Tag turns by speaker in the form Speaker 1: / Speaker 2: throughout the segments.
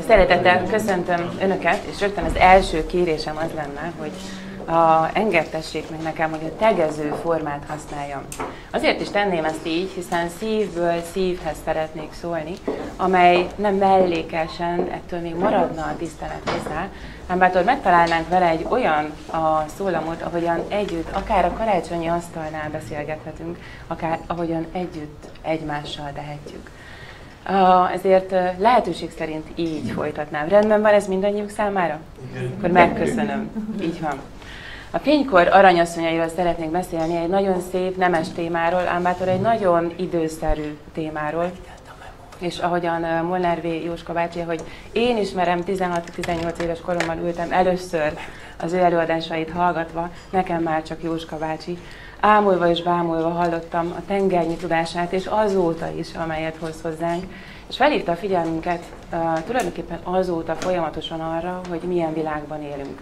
Speaker 1: Szeretettel köszöntöm Önöket, és rögtön az első kérésem az lenne, hogy engedtessék meg nekem, hogy a tegező formát használjam. Azért is tenném ezt így, hiszen szívből szívhez szeretnék szólni, amely nem mellékesen, ettől még maradna a tisztelet hozzá, hanem bátor megtalálnánk vele egy olyan szólamot, ahogyan együtt, akár a karácsonyi asztalnál beszélgethetünk, akár ahogyan együtt egymással tehetjük. Ezért lehetőség szerint így folytatnám. Rendben van ez mindannyiuk számára? Igen. Akkor megköszönöm. Így van. A fénykor aranyasszonyairól szeretnék beszélni, egy nagyon szép, nemes témáról, ám bátor egy nagyon időszerű témáról. És ahogyan Molnár V. Jóska bácsi, hogy én ismerem, 16-18 éves koromban ültem először az ő előadásait hallgatva, nekem már csak Jóska bácsi. Ámulva és bámulva hallottam a tengernyi tudását, és azóta is, amelyet hoz hozzánk, és felhívta a figyelmünket tulajdonképpen azóta folyamatosan arra, hogy milyen világban élünk.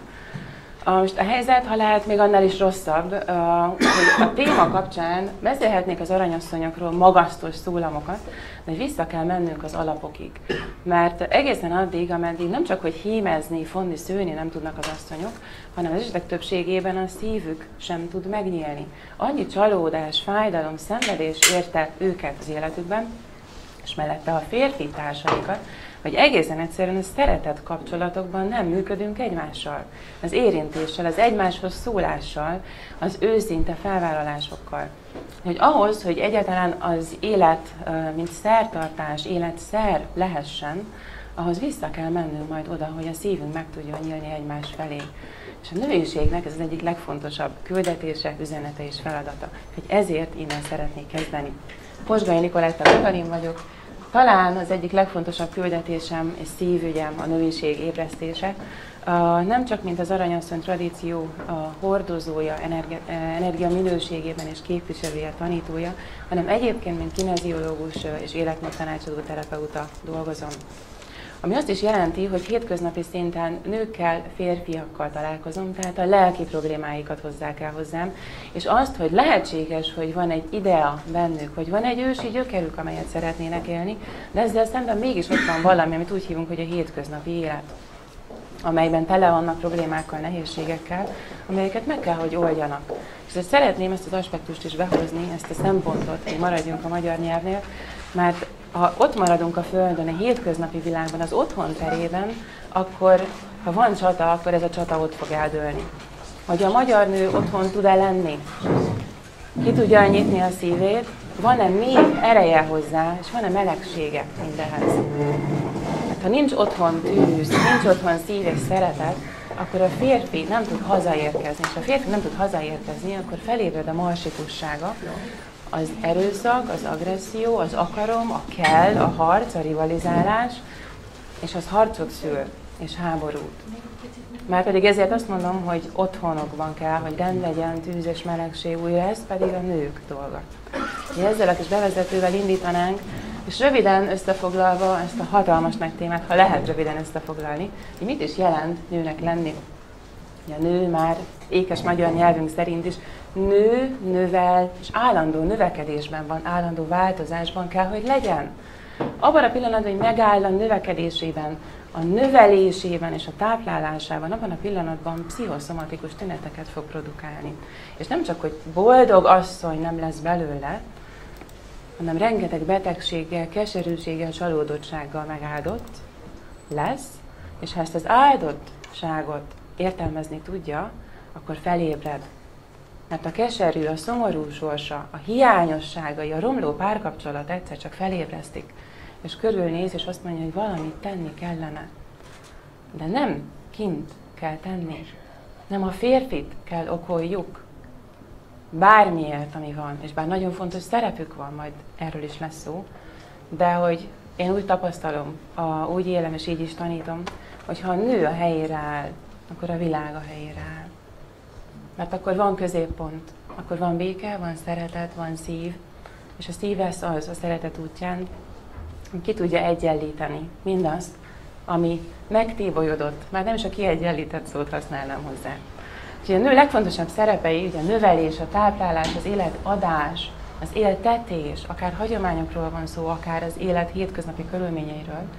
Speaker 1: Most a helyzet, ha lehet, még annál is rosszabb, hogy a téma kapcsán beszélhetnék az aranyasszonyokról magasztos szólamokat, de vissza kell mennünk az alapokig. Mert egészen addig, ameddig nem csak, hogy hímezni, fonni, szőni nem tudnak az asszonyok, hanem az esetek többségében a szívük sem tud megnyílni. Annyi csalódás, fájdalom, szenvedés érte őket az életükben, és mellette a férfi társaikat, hogy egészen egyszerűen a szeretett kapcsolatokban nem működünk egymással. Az érintéssel, az egymáshoz szólással, az őszinte felvállalásokkal. Hogy ahhoz, hogy egyáltalán az élet, mint szertartás, életszer lehessen, ahhoz vissza kell mennünk majd oda, hogy a szívünk meg tudjon nyílni egymás felé. És a nőiségnek ez az egyik legfontosabb küldetése, üzenete és feladata. Hogy ezért innen szeretnék kezdeni. Posgai Nikoletta Katalin vagyok. Talán az egyik legfontosabb küldetésem és szívügyem a nőiség ébresztése. Nem csak mint az aranyasszony tradíció hordozója, energia minőségében és képviselője, tanítója, hanem egyébként, mint kineziológus és életmódtanácsadó terapeuta dolgozom. Ami azt is jelenti, hogy hétköznapi szinten nőkkel, férfiakkal találkozom, tehát a lelki problémáikat hozzák el hozzám, és azt, hogy lehetséges, hogy van egy idea bennük, hogy van egy ősi gyökerük, amelyet szeretnének élni, de ezzel szemben mégis ott van valami, amit úgy hívunk, hogy a hétköznapi élet, amelyben tele vannak problémákkal, nehézségekkel, amelyeket meg kell, hogy oldjanak. És szeretném ezt az aspektust is behozni, ezt a szempontot, hogy maradjunk a magyar nyelvnél, mert ha ott maradunk a Földön, a hétköznapi világban, az otthon terében, akkor, ha van csata, akkor ez a csata ott fog eldőlni. Hogy a magyar nő otthon tud-e lenni? Ki tudja nyitni a szívét? Van-e még ereje hozzá, és van-e melegsége mindenhez? Hát, ha nincs otthon tűz, nincs otthon szív és szeretet, akkor a férfi nem tud hazaérkezni. És ha a férfi nem tud hazaérkezni, akkor felébred a marsikussága, az erőszak, az agresszió, az akarom, a kell, a harc, a rivalizálás, és az harcot szül, és háborút. Márpedig ezért azt mondom, hogy otthonokban kell, hogy rend legyen, tűz és melegség újra, ez pedig a nők dolga. Ezzel a kis bevezetővel indítanánk, és röviden összefoglalva ezt a hatalmas nagy témát, ha lehet röviden összefoglalni, hogy mit is jelent nőnek lenni. A nő már ékes magyar nyelvünk szerint is nő, növel, és állandó növekedésben van, állandó változásban kell, hogy legyen. Abban a pillanatban, hogy megáll a növekedésében, a növelésében és a táplálásában, abban a pillanatban pszichoszomatikus tüneteket fog produkálni. És nem csak, hogy boldog asszony nem lesz belőle, hanem rengeteg betegséggel, keserűséggel, csalódottsággal megáldott lesz, és ha ezt az áldottságot értelmezni tudja, akkor felébred. Mert a keserű, a szomorú sorsa, a hiányosságai, a romló párkapcsolat egyszer csak felébresztik, és körülnéz, és azt mondja, hogy valamit tenni kellene. De nem kint kell tenni, nem a férfit kell okoljuk, bármiért, ami van, és bár nagyon fontos szerepük van, majd erről is lesz szó, de hogy én úgy tapasztalom, úgy élem és így is tanítom, hogy ha a nő a helyére áll, akkor a világ a helyére áll. Mert akkor van középpont, akkor van béke, van szeretet, van szív, és a szív lesz az a szeretet útján, ki tudja egyenlíteni mindazt, ami megtébolyodott, már nem is a kiegyenlített szót használnám hozzá. Úgyhogy a nő legfontosabb szerepei, ugye a növelés, a táplálás, az életadás, az élettetés, akár hagyományokról van szó, akár az élet hétköznapi körülményeiről, és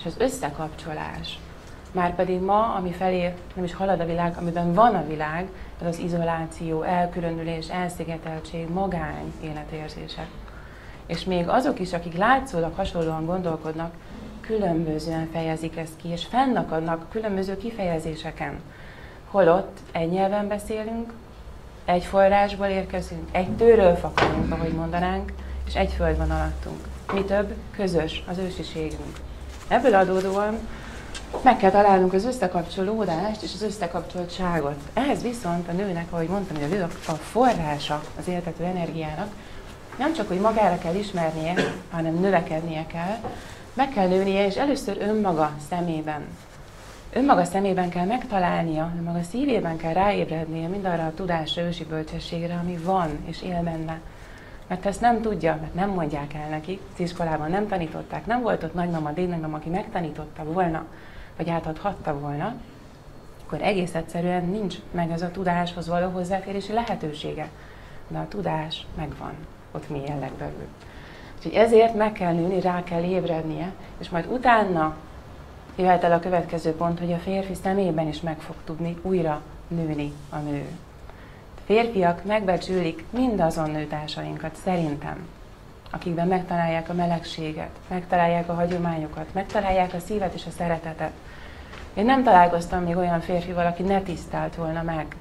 Speaker 1: és az összekapcsolás. Márpedig ma, ami felé nem is halad a világ, amiben van a világ, az az izoláció, elkülönülés, elszigeteltség, magány életérzések. És még azok is, akik látszólag hasonlóan gondolkodnak, különbözően fejezik ezt ki, és fennakadnak különböző kifejezéseken. Holott egy nyelven beszélünk, egy forrásból érkezünk, egy tőről fakadunk, ahogy mondanánk, és egy föld van alattunk. Mi több, közös az ősiségünk. Ebből adódóan meg kell találnunk az összekapcsolódást és az összekapcsoltságot. Ehhez viszont a nőnek, ahogy mondtam, hogy a nő a forrása az éltető energiának, nem csak, hogy magára kell ismernie, hanem növekednie kell, meg kell nőnie, és először önmaga szemében. Önmaga szemében kell megtalálnia, önmaga szívében kell ráébrednie mindarra a tudásra, ősi bölcsességre, ami van és él benne. Mert ezt nem tudja, mert nem mondják el neki, az iskolában nem tanították, nem volt ott nagymama, dédnagymama, aki megtanította volna, vagy átadhatta volna, akkor egész egyszerűen nincs meg ez a tudáshoz való hozzáférési lehetősége. De a tudás megvan, ott mélyen legbelül. Úgyhogy ezért meg kell nőni, rá kell ébrednie, és majd utána jöhet el a következő pont, hogy a férfi szemében is meg fog tudni újra nőni a nő. Férfiak megbecsülik mindazon nőtársainkat, szerintem, akikben megtalálják a melegséget, megtalálják a hagyományokat, megtalálják a szívet és a szeretetet. Én nem találkoztam még olyan férfival, aki ne tisztelt volna meg.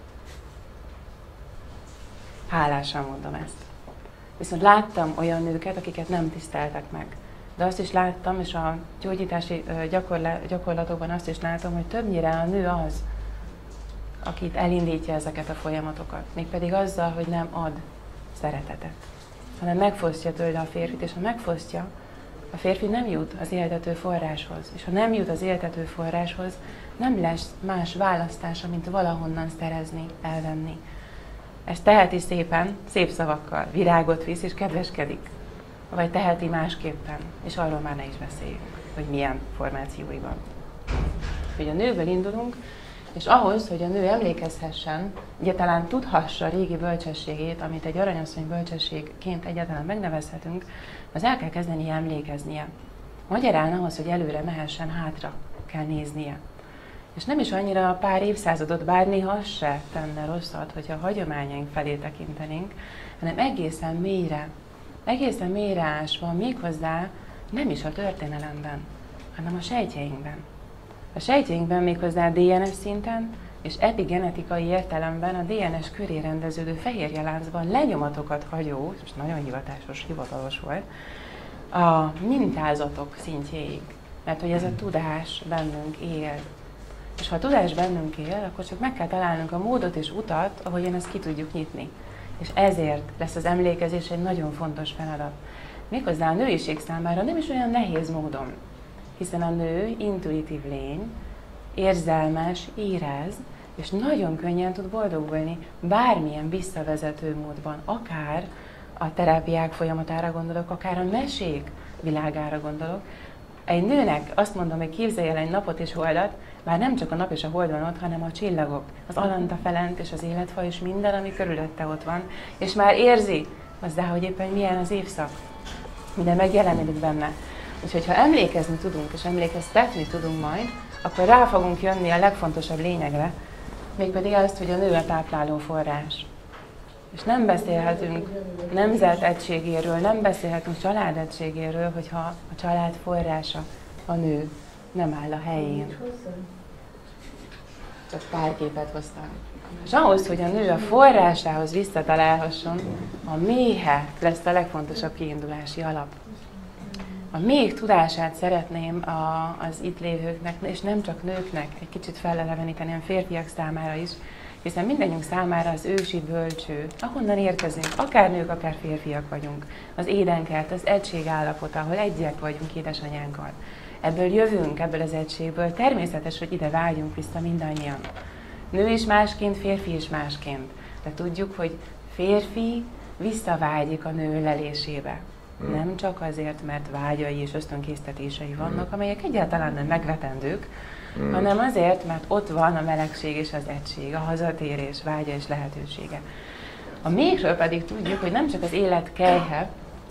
Speaker 1: Hálásan mondom ezt. Viszont láttam olyan nőket, akiket nem tiszteltek meg. De azt is láttam, és a gyógyítási gyakorlatokban azt is látom, hogy többnyire a nő az, akit elindítja ezeket a folyamatokat. Mégpedig azzal, hogy nem ad szeretetet, hanem megfosztja tőle a férfit, és ha megfosztja, a férfi nem jut az éltető forráshoz. És ha nem jut az éltető forráshoz, nem lesz más választása, mint valahonnan szerezni, elvenni. Ezt teheti szépen, szép szavakkal, virágot visz és kedveskedik. Vagy teheti másképpen, és arról már ne is beszéljünk, hogy milyen formációi van. Hogy a nőből indulunk, és ahhoz, hogy a nő emlékezhessen, egyáltalán tudhassa régi bölcsességét, amit egy aranyasszony bölcsességként egyáltalán megnevezhetünk, az el kell kezdenie emlékeznie. Magyarán ahhoz, hogy előre mehessen, hátra kell néznie. És nem is annyira pár évszázadot, bár néha az se tenne rosszat, hogyha a hagyományaink felé tekintenénk, hanem egészen mélyre ásva, méghozzá nem is a történelemben, hanem a sejtjeinkben. A sejtjeinkben méghozzá DNS szinten és epigenetikai értelemben a DNS köré rendeződő fehérjeláncban lenyomatokat hagyó, és nagyon hivatalos volt, a mintázatok szintjéig. Mert hogy ez a tudás bennünk él. És ha a tudás bennünk él, akkor csak meg kell találnunk a módot és utat, ahogyan ezt ki tudjuk nyitni. És ezért lesz az emlékezés egy nagyon fontos feladat. Méghozzá a nőiség számára nem is olyan nehéz módon, hiszen a nő intuitív lény, érzelmes, érez, és nagyon könnyen tud boldogulni bármilyen visszavezető módban, akár a terápiák folyamatára gondolok, akár a mesék világára gondolok. Egy nőnek azt mondom, hogy képzelj el egy napot és holdat, bár nem csak a nap és a hold van ott, hanem a csillagok, az alanta felent és az életfa és minden, ami körülötte ott van, és már érzi hozzá, hogy éppen milyen az évszak, minden megjelenik benne. Úgyhogy ha emlékezni tudunk és emlékeztetni tudunk majd, akkor rá fogunk jönni a legfontosabb lényegre, mégpedig azt, hogy a nő a tápláló forrás. És nem beszélhetünk nemzet egységéről, nem beszélhetünk család egységéről, hogyha a család forrása, a nő nem áll a helyén. Csak pár képet hoztam. És ahhoz, hogy a nő a forrásához visszatalálhasson, a méhe lesz a legfontosabb kiindulási alap. A méh tudását szeretném az itt lévőknek, és nem csak nőknek, egy kicsit feleleveníteni, hanem férfiak számára is, hiszen mindannyiunk számára az ősi bölcső, ahonnan érkezünk, akár nők, akár férfiak vagyunk, az édenkert, az egység állapota, ahol egyek vagyunk édesanyánkkal. Ebből jövünk, ebből az egységből, természetes, hogy ide vágyunk vissza mindannyian. Nő is másként, férfi is másként. De tudjuk, hogy férfi visszavágyik a nő ölelésébe. Nem csak azért, mert vágyai és ösztönkésztetései vannak, amelyek egyáltalán nem megvetendők, hanem azért, mert ott van a melegség és az egység, a hazatérés, vágya és lehetősége. A méhről pedig tudjuk, hogy nem csak az élet kelyhe,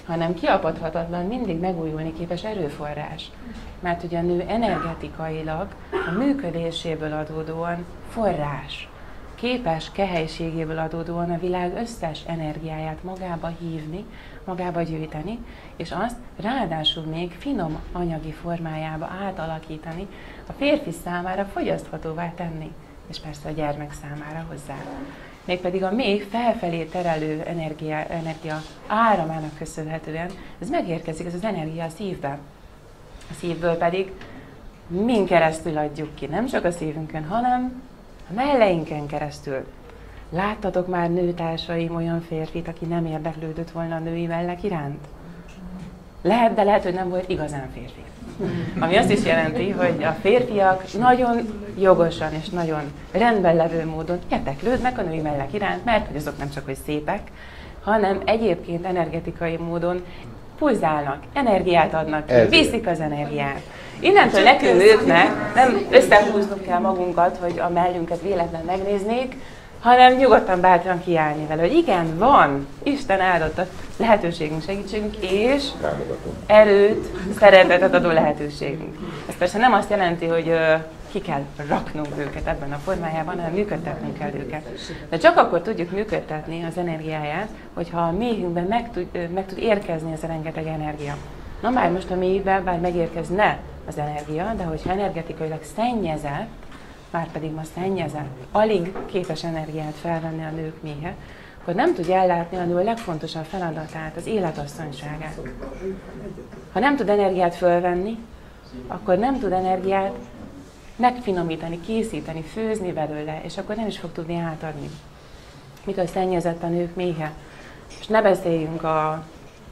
Speaker 1: hanem kiapadhatatlan, mindig megújulni képes erőforrás. Mert ugye a nő energetikailag, a működéséből adódóan forrás. Képes kehelységéből adódóan a világ összes energiáját magába hívni, magába gyűjteni, és azt ráadásul még finom anyagi formájába átalakítani, a férfi számára fogyaszthatóvá tenni, és persze a gyermek számára hozzá. Mégpedig a mély felfelé terelő energia áramának köszönhetően ez megérkezik, ez az energia a szívbe. A szívből pedig min keresztül adjuk ki, nem csak a szívünkön, hanem a melleinken keresztül. Láttatok már nőtársaim olyan férfit, aki nem érdeklődött volna a női mellek iránt? Lehet, de lehet, hogy nem volt igazán férfi. Ami azt is jelenti, hogy a férfiak nagyon jogosan és nagyon rendben levő módon érdeklődnek a női mellek iránt, mert hogy azok nem csak hogy szépek, hanem egyébként energetikai módon pulzálnak, energiát adnak ki, viszik az energiát. Innentől nekünk nőknek nem összehúznunk kell magunkat, hogy a mellünket véletlen megnéznék, hanem nyugodtan bátran kiállni vele, hogy igen, van, Isten áldotta lehetőségünk, segítségünk, és erőt, szeretetet adó lehetőségünk. Ez persze nem azt jelenti, hogy ki kell raknunk őket ebben a formájában, hanem működtetnünk kell őket. De csak akkor tudjuk működtetni az energiáját, hogyha a méhünkben meg tud érkezni ez a rengeteg energia. Na már most a méhben bár megérkezne az energia, de hogyha energetikailag szennyezett, már pedig ma szennyezett, alig képes energiát felvenni a nők méhe, akkor nem tudja ellátni a nő a legfontosabb feladatát, az életasszonyságát. Ha nem tud energiát fölvenni, akkor nem tud energiát megfinomítani, készíteni, főzni belőle, és akkor nem is fog tudni átadni. Mitől szennyezett a nők méhe? És ne beszéljünk a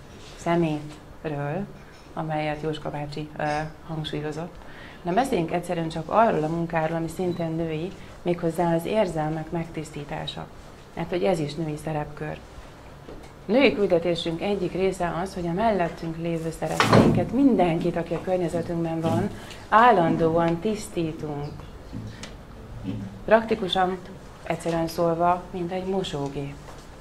Speaker 1: szemétről, amelyet Jóska bácsi hangsúlyozott, hanem beszéljünk egyszerűen csak arról a munkáról, ami szintén női, méghozzá az érzelmek megtisztítása. Mert hogy ez is női szerepkör. Női küldetésünk egyik része az, hogy a mellettünk lévő szeretteinket, mindenkit, aki a környezetünkben van, állandóan tisztítunk. Praktikusan, egyszerűen szólva, mint egy mosógép.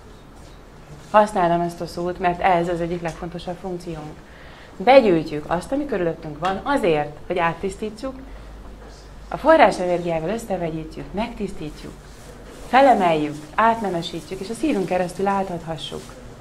Speaker 1: Használom ezt a szót, mert ez az egyik legfontosabb funkciónk. Begyűjtjük azt, ami körülöttünk van, azért, hogy áttisztítsuk, a forrás energiával összevegyítjük, megtisztítjuk, felemeljük, átnemesítjük, és a szívünk keresztül átadhassuk.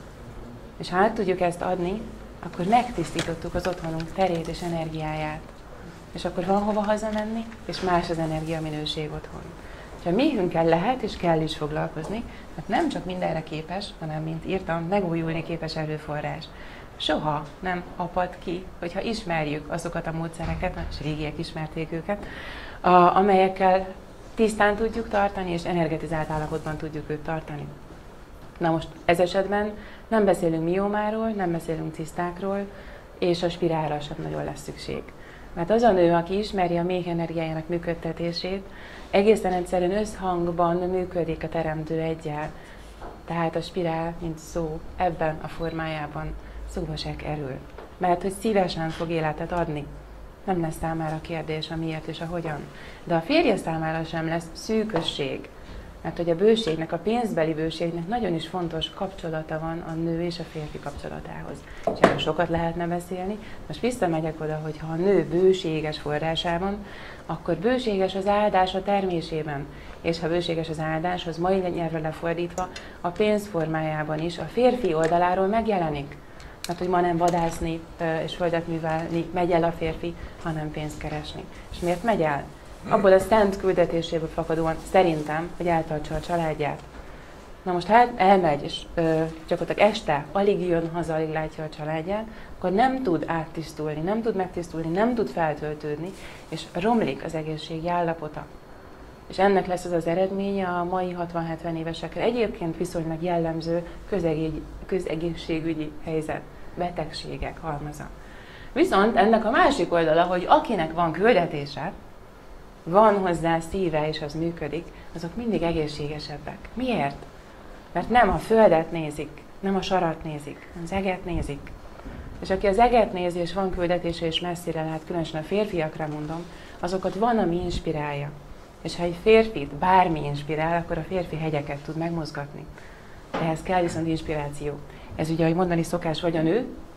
Speaker 1: És ha át tudjuk ezt adni, akkor megtisztítottuk az otthonunk terét és energiáját. És akkor van hova hazamenni, és más az energiaminőség otthon. Ha méhünkkel lehet és kell is foglalkozni, mert nem csak mindenre képes, hanem, mint írtam, megújulni képes erőforrás. Soha nem apad ki, hogyha ismerjük azokat a módszereket, és régiek ismerték őket, amelyekkel tisztán tudjuk tartani, és energetizált állapotban tudjuk őt tartani. Na most ez esetben nem beszélünk miomáról, nem beszélünk cisztákról, és a spirálra sem nagyon lesz szükség. Mert az a nő, aki ismeri a méh energiájának működtetését, egészen egyszerűen összhangban működik a teremtő eggyel. Tehát a spirál, mint szó, ebben a formájában szóba se kerül. Mert hogy szívesen fog életet adni. Nem lesz számára kérdés a miért és a hogyan. De a férje számára sem lesz szűkösség. Mert hogy a bőségnek, a pénzbeli bőségnek nagyon is fontos kapcsolata van a nő és a férfi kapcsolatához. És erről sokat lehetne beszélni. Most visszamegyek oda, hogy ha a nő bőséges forrásában, akkor bőséges az áldás a termésében. És ha bőséges az áldás, az mai nyelvre lefordítva a pénz formájában is a férfi oldaláról megjelenik. Mert hogy ma nem vadászni és földet művelni megy el a férfi, hanem pénzt keresni. És miért megy el? Abból a szent küldetéséből fakadóan szerintem, hogy eltartsa a családját. Na most hát elmegy, és gyakorlatilag este alig jön haza, alig látja a családját, akkor nem tud áttisztulni, nem tud megtisztulni, nem tud feltöltődni, és romlik az egészségi állapota. És ennek lesz az az eredménye a mai 60-70 évesekre egyébként viszonylag jellemző közegészségügyi helyzet, betegségek halmaza. Viszont ennek a másik oldala, hogy akinek van küldetése, van hozzá szíve és az működik, azok mindig egészségesebbek. Miért? Mert nem a földet nézik, nem a sarat nézik, az eget nézik. És aki az eget nézi és van küldetése és messzire lát, különösen a férfiakra mondom, azokat van, ami inspirálja. És ha egy férfit bármi inspirál, akkor a férfi hegyeket tud megmozgatni. Ehhez kell viszont inspiráció. Ez ugye, ahogy mondani szokás, vagy a nő,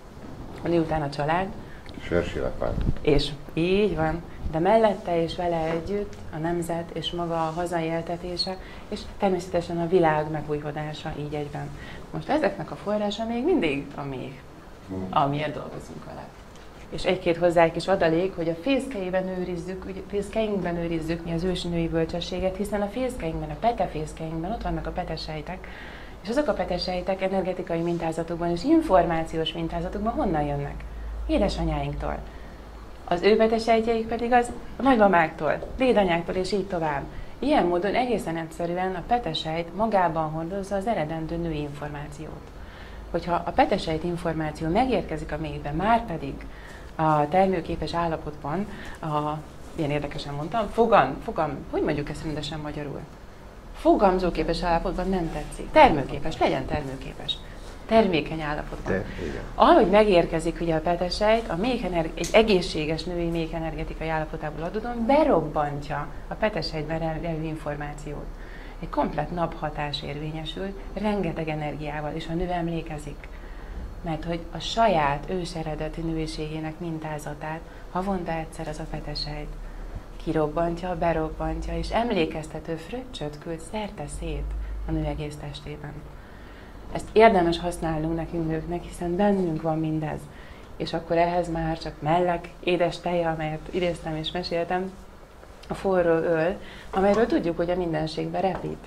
Speaker 1: Miután a család.
Speaker 2: Sörsilapát.
Speaker 1: És így van. De mellette és vele együtt a nemzet és maga a hazai éltetése, és természetesen a világ megújhodása így egyben. Most ezeknek a forrása még mindig a méh, amiért dolgozunk vele. És egy-két hozzájuk is adalék, hogy a fészkeinkben őrizzük mi az ősi női bölcsességet, hiszen a fészkeinkben, a petefészkeinkben ott vannak a petesejtek, és azok a petesejtek energetikai mintázatokban és információs mintázatokban honnan jönnek? Édesanyáinktól. Az ő petesejtjeik pedig az a nagymamáktól, dédanyáktól és így tovább. Ilyen módon egészen egyszerűen a petesejt magában hordozza az eredendő női információt. Hogyha a petesejt információ megérkezik a méhbe, már pedig a termőképes állapotban, ilyen érdekesen mondtam, hogy mondjuk ezt rendesen magyarul? Fogamzóképes állapotban nem tetszik. Termőképes, legyen termőképes. Termékeny állapotban. Ahogy megérkezik ugye a petesejt, a egy egészséges női méhenergetikai állapotából adódóan berobbantja a petesejtben levő információt. Egy komplett naphatás érvényesül, rengeteg energiával, és a nő emlékezik. Mert hogy a saját őseredeti nőiségének mintázatát havonta egyszer az a petesejt kirobbantja, berobbantja, és emlékeztető fröccsöt küld szerte szét a nő egész testében. Ezt érdemes használnunk nekünk nőknek, hiszen bennünk van mindez. És akkor ehhez már csak mellek, édes teje, amelyet idéztem és meséltem, a forró öl, amelyről tudjuk, hogy a mindenségbe repít.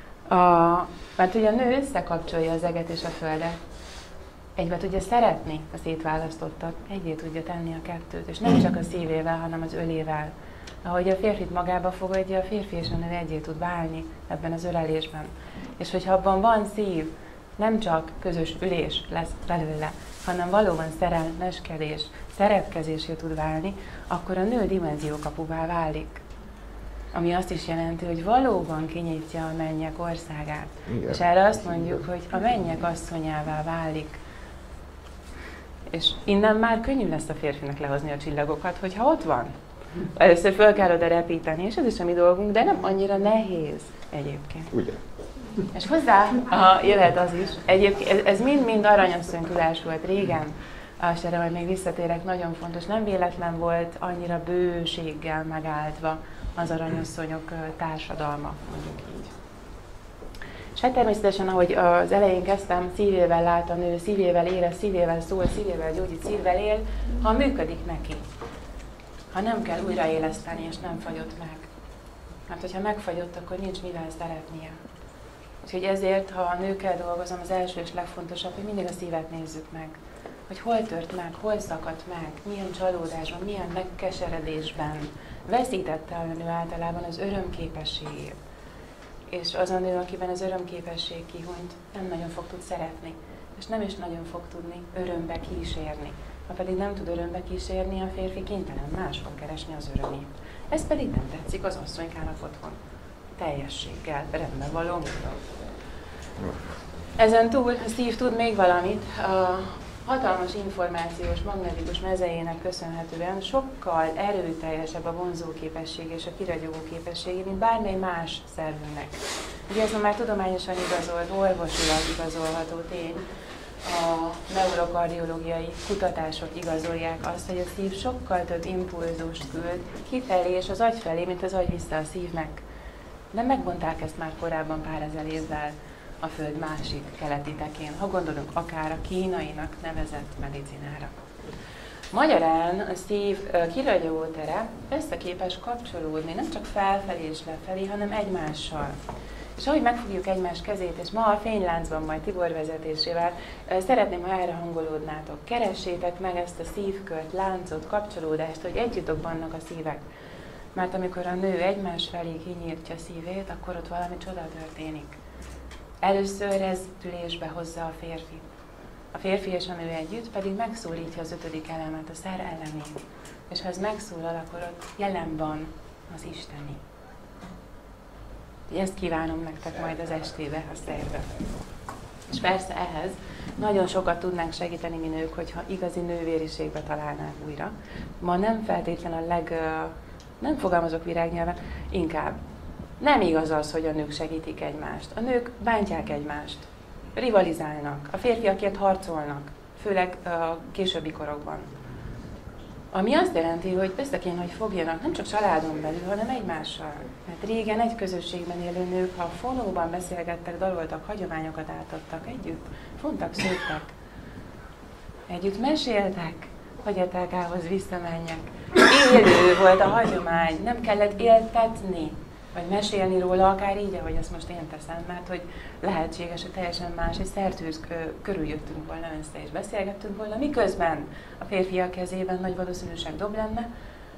Speaker 1: Mert ugye a nő összekapcsolja az eget és a földet. Egybe tudja szeretni a szétválasztottat, egyé tudja tenni a kettőt, és nem csak a szívével, hanem az ölével. Ahogy a férfit magába fogadja, a férfi és a nő egyé tud válni ebben az ölelésben. És hogyha abban van szív, nem csak közös ülés lesz belőle, hanem valóban szerelmeskedés, szeretkezésé tud válni, akkor a nő dimenziókapuvá válik. Ami azt is jelenti, hogy valóban kinyitja a mennyek országát. Igen. És erre azt mondjuk, hogy a mennyek asszonyává válik. És innen már könnyű lesz a férfinek lehozni a csillagokat, hogyha ott van. Először föl kell oda repíteni, és ez is a mi dolgunk, de nem annyira nehéz egyébként.
Speaker 2: Ugye?
Speaker 1: És hozzá jöhet az is, egyébként ez mind-mind aranyasszony tudás volt régen, és erre majd még visszatérek, nagyon fontos, nem véletlen volt annyira bőséggel megáldva az aranyasszonyok társadalma, mondjuk így. És hát természetesen, ahogy az elején kezdtem, szívével lát a nő, szívével érez, szívével szól, szívével gyógyít, szívvel él, ha működik neki. Ha nem kell újraéleszteni, és nem fagyott meg. Mert hogyha megfagyott, akkor nincs mivel szeretnie. Úgyhogy ezért, ha a nőkkel dolgozom, az első és legfontosabb, hogy mindig a szívet nézzük meg. Hogy hol tört meg, hol szakadt meg, milyen csalódásban, milyen megkeseredésben veszítette a nő általában az örömképességét. És az a nő, akiben az örömképesség kihunyt, nem nagyon fog tud szeretni, és nem is nagyon fog tudni örömbe kísérni. Ha pedig nem tud örömbe kísérni, a férfi kénytelen máshol keresni az örömét. Ez pedig nem tetszik az asszonykának otthon. Teljességgel, rendben való módon. Ezen túl a szív tud még valamit. A hatalmas információs, magnetikus mezejének köszönhetően sokkal erőteljesebb a vonzóképesség és a kiragyogó képessége, mint bármely más szervünknek. Ugye ez már tudományosan igazolt, orvosilag igazolható tény. A neurokardiológiai kutatások igazolják azt, hogy a szív sokkal több impulzust küld kifelé és az agy felé, mint az agy vissza a szívnek. De megmondták ezt már korábban pár ezer évvel a Föld másik keleti tekén, ha gondolunk akár a kínainak nevezett medicinára. Magyarán a szív kiragyogó tere összeképes kapcsolódni nem csak felfelé és lefelé, hanem egymással. És ahogy megfogjuk egymás kezét, és ma a fényláncban majd Tibor vezetésével szeretném, ha erre hangolódnátok. Keressétek meg ezt a szívkört, láncot, kapcsolódást, hogy együtt dobbannak a szívek. Mert amikor a nő egymás felé kinyitja szívét, akkor ott valami csoda történik. Először rezdülésbe hozza a férfi. A férfi és a nő együtt pedig megszólítja az ötödik elemet, a szer elemét. És ha ez megszólal, akkor ott jelen van az isteni. Ezt kívánom nektek majd az estébe, a szerbe. És persze ehhez nagyon sokat tudnánk segíteni mi nők, hogyha igazi nővériségbe találnánk újra. Ma nem feltétlenül nem fogalmazok virágnyelven, inkább nem igaz az, hogy a nők segítik egymást. A nők bántják egymást, rivalizálnak, a férfiakért harcolnak, főleg a későbbi korokban. Ami azt jelenti, hogy össze kéne, hogy fogjanak nem csak családon belül, hanem egymással. Mert régen egy közösségben élő nők, ha fonóban beszélgettek, daloltak, hagyományokat átadtak, együtt fontak, szőttek, együtt meséltek, hogy a telkához visszamenjek. Élő volt a hagyomány, nem kellett éltetni, vagy mesélni róla, akár így, ahogy ezt most én teszem, mert hogy lehetséges, hogy teljesen más, egy szertűz körül jöttünk volna össze, és beszélgettünk volna, miközben a férfiak kezében nagy valószínűség dob lenne,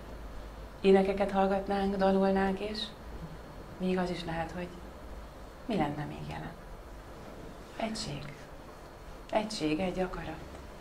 Speaker 1: énekeket hallgatnánk, dalolnánk, és még az is lehet, hogy mi lenne még jelen? Egység. Egység, egy akarat.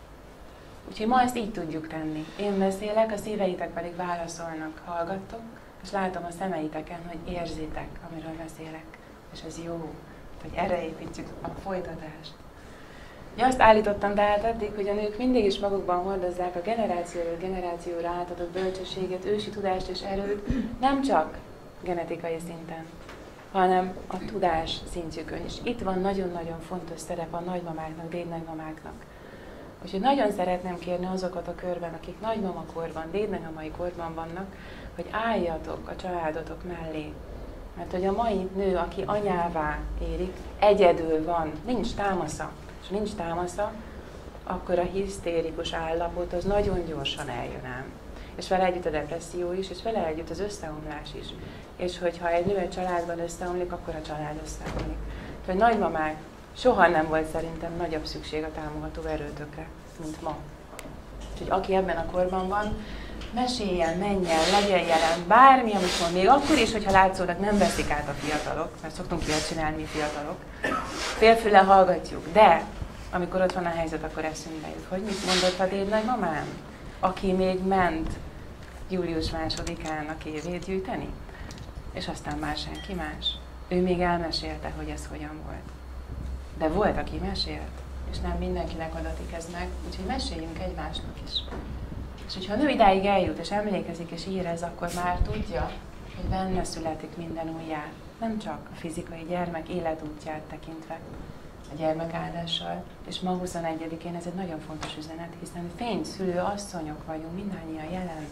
Speaker 1: Úgyhogy ma ezt így tudjuk tenni. Én beszélek, a szíveitek pedig válaszolnak, hallgattok, és látom a szemeiteken, hogy érzitek, amiről beszélek. És ez jó, hogy erre építjük a folytatást. Ja, azt állítottam tehát eddig, hogy a nők mindig is magukban hordozzák a generációról generációra átadott bölcsességet, ősi tudást és erőt, nem csak genetikai szinten, hanem a tudás szintjükön is. Itt van nagyon-nagyon fontos szerep a nagymamáknak, dédnagymamáknak. Úgyhogy nagyon szeretném kérni azokat a körben, akik nagymamakorban, dédnagymamai korban vannak, hogy álljatok a családotok mellé. Mert hogy a mai nő, aki anyává érik, egyedül van, nincs támasza. És nincs támasza, akkor a hisztérikus állapot az nagyon gyorsan eljön ám. És vele együtt a depresszió is, és vele együtt az összeomlás is. És hogyha egy nő egy családban összeomlik, akkor a család összeomlik. Úgyhogy nagymamák, soha nem volt szerintem nagyobb szükség a támogató erőtökre, mint ma. Úgyhogy aki ebben a korban van, meséljen, menjen, legyen jelen, bármi, amit mond, még akkor is, hogyha látszólag nem veszik át a fiatalok, mert szoktunk ilyet csinálni mi fiatalok, félfüllel hallgatjuk, de amikor ott van a helyzet, akkor eszünkbe jut, hogy mit mondott a dédnagymamám, aki még ment július 2-án a kévét gyűjteni, és aztán már senki más. Ő még elmesélte, hogy ez hogyan volt. De volt, aki mesélt, és nem mindenkinek adatik ez meg, úgyhogy meséljünk egymásnak is. És hogyha a nő idáig eljut, és emlékezik, és érez, akkor már tudja, hogy benne születik minden újjá. Nem csak a fizikai gyermek életútját tekintve, a gyermekáldással. És ma 21-én ez egy nagyon fontos üzenet, hiszen fényszülő asszonyok vagyunk, mindannyian jelen.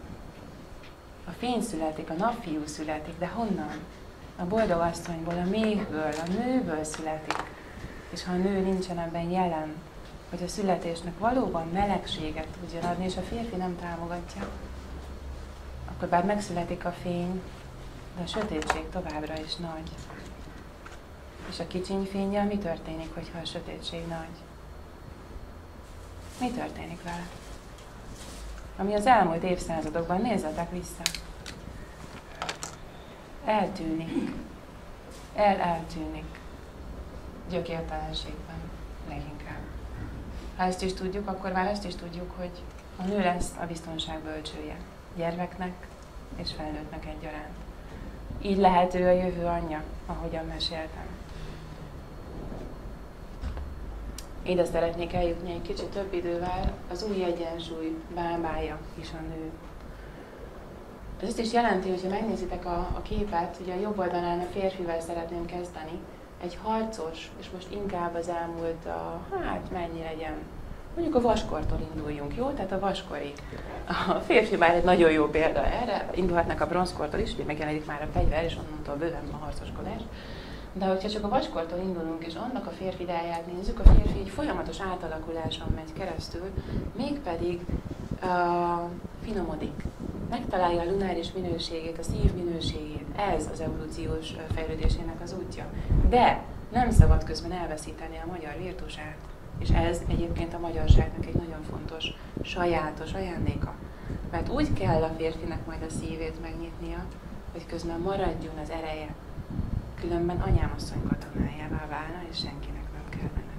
Speaker 1: A fény születik, a napfiú születik, de honnan? A boldog asszonyból, a méhből, a nőből születik. És ha a nő nincsen ebben jelen, hogy a születésnek valóban melegséget tudjon adni, és a férfi nem támogatja, akkor bár megszületik a fény, de a sötétség továbbra is nagy. És a kicsiny fénnyel mi történik, hogyha a sötétség nagy? Mi történik vele? Ami az elmúlt évszázadokban, nézzetek vissza, eltűnik, eltűnik, gyökértelenségben leginkább. Ha ezt is tudjuk, akkor már ezt is tudjuk, hogy a nő lesz a biztonság bölcsője, gyermeknek és felnőttnek egyaránt. Így lehet ő a jövő anyja, ahogyan meséltem. Ide szeretnék eljutni egy kicsit több idővel, az új egyensúly bábája is a nő. Ez azt is jelenti, hogyha megnézitek a képet, ugye a jobb oldalán a férfivel szeretném kezdeni, egy harcos, és most inkább az elmúlt, mennyi legyen, mondjuk a vaskortól induljunk, jó? Tehát a vaskorig. A férfi már egy nagyon jó példa erre, indulhatnak a bronzkortól is, ugye megjelenik már a fegyver, és onnantól bőven a harcoskodás. De hogyha csak a vaskortól indulunk, és annak a férfi ideáját nézzük, a férfi egy folyamatos átalakuláson megy keresztül, mégpedig finomodik. Megtalálja a lunáris minőségét, a szív minőségét. Ez az evolúciós fejlődésének az útja. De nem szabad közben elveszíteni a magyar virtusát. És ez egyébként a magyarságnak egy nagyon fontos, sajátos ajándéka. Mert úgy kell a férfinek majd a szívét megnyitnia, hogy közben maradjon az ereje. Különben anyámasszony katonájává válna, és senkinek nem kellene.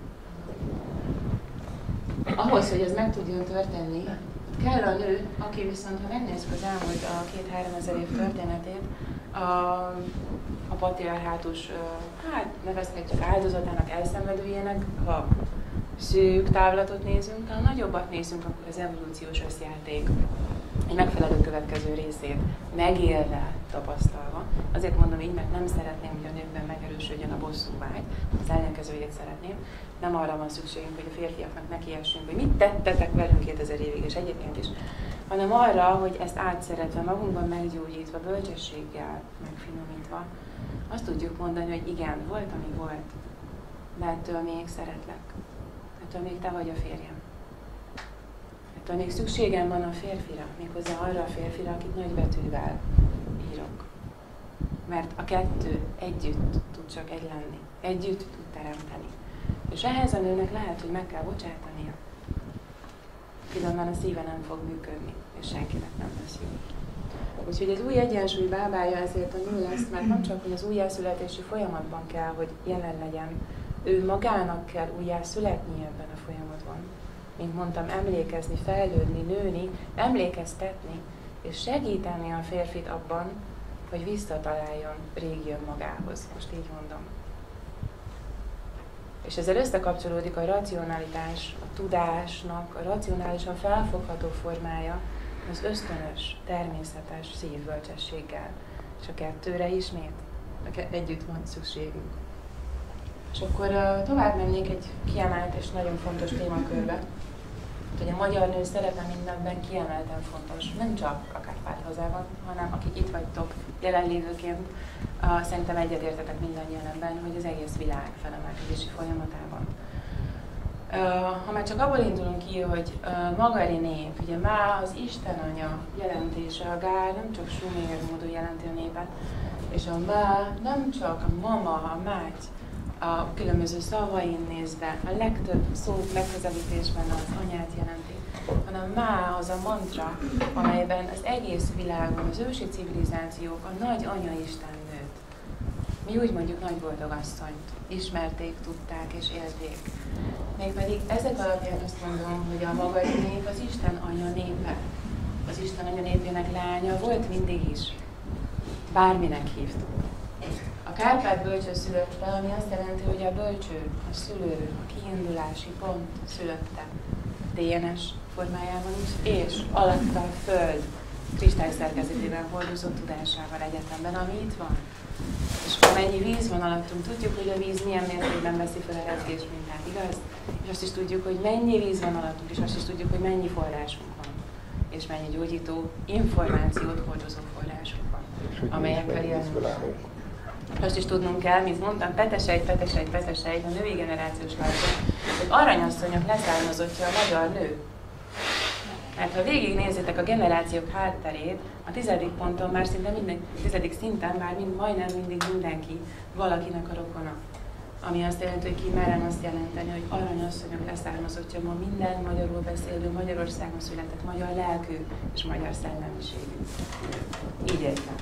Speaker 1: Ahhoz, hogy ez meg tudjon történni, kell a nő, aki viszont, ha megnézzük az elmúlt a 2-3 ezer év történetét, a patriarhátus, nevezhetjük áldozatának, elszenvedőjének, ha szűk távlatot nézünk, ha nagyobbat nézünk, akkor az evolúciós összjáték egy megfelelő következő részét megélve, tapasztalva. Azért mondom így, mert nem szeretném, hogy a nőkben megerősödjön megerősödjön a bosszúvágy, az ellenkezőjét szeretném. Nem arra van szükségünk, hogy a férfiaknak nekiessünk, hogy mit tettetek velünk 2000 évig, és egyébként is, hanem arra, hogy ezt átszeretve, magunkban meggyógyítva, bölcsességgel megfinomítva, azt tudjuk mondani, hogy igen, volt, ami volt, de ettől még szeretlek. Ettől még te vagy a férjem. Ettől még szükségem van a férfira, méghozzá arra a férfira, akit nagybetűvel írok. Mert a kettő együtt tud csak egy lenni, együtt tud teremteni. És ehhez a nőnek lehet, hogy meg kell bocsátania. Különben a szíve nem fog működni, és senkinek nem lesz jó. Úgyhogy az új egyensúly bábája ezért a nő lesz, mert nem csak, hogy az újjászületési folyamatban kell, hogy jelen legyen, ő magának kell újjászületni ebben a folyamatban. Mint mondtam, emlékezni, fejlődni, nőni, emlékeztetni, és segíteni a férfit abban, hogy visszataláljon régi önmagához. Most így mondom. És ezzel összekapcsolódik a racionalitás, a tudásnak, a racionálisan felfogható formája, az ösztönös, természetes szívbölcsességgel. És a kettőre ismét együtt van szükségünk. És akkor tovább mennék egy kiemelt és nagyon fontos témakörbe, hogy a magyar nő szerepe mindenben kiemelten fontos, nem csak a Kárpát-hazában, hanem akik itt vagytok jelenlévőként, szerintem egyetértetek mindannyian ebben, hogy az egész világ felemelkedési folyamatában. Ha már csak abból indulunk ki, hogy magari nép, ugye Má az Isten anya jelentése, a Gár nem csak sumér módon jelenti a népet, és a Má nem csak a mama, a máty, a különböző szavain nézve, a legtöbb szót megközelítésben az anyát jelenti, hanem Má az a mantra, amelyben az egész világon az ősi civilizációk a nagy anyaistennőt, mi úgy mondjuk nagy boldogasszonyt ismerték, tudták és élték. Mégpedig ezek alapján azt mondom, hogy a magari nép az Isten anya népe. Az Isten anya népének lánya volt mindig is. Bárminek hívtuk. A Kárpát bölcső szülötte, ami azt jelenti, hogy a bölcső, a szülő, a kiindulási pont szülötte. DNS formájában is, és alatta a föld kristályszerkezetében hordozott tudásával egyetemben, ami itt van. És mennyi víz van alattunk, tudjuk, hogy a víz milyen mértékben veszi fel a rezgés mintát, igaz? És azt is tudjuk, hogy mennyi víz van alattunk, és azt is tudjuk, hogy mennyi forrásunk van. És mennyi gyógyító információt hordozó forrásunk van, amelyekkel élnünk. Azt is tudnunk kell, mint mondtam, petesejt, a női generációs lajtok, hogy aranyasszonyok leszármazottja a magyar nő. Mert ha végignézitek a generációk hátterét, a 10. ponton már szinte minden, 10. szinten már majdnem mindig mindenki valakinek a rokona. Ami azt jelenti, hogy ki merem azt jelenteni, hogy aranyasszonyok leszármazottja ma minden magyarul beszélő, Magyarországon született magyar lelkű és magyar szellemiségű. Így értem.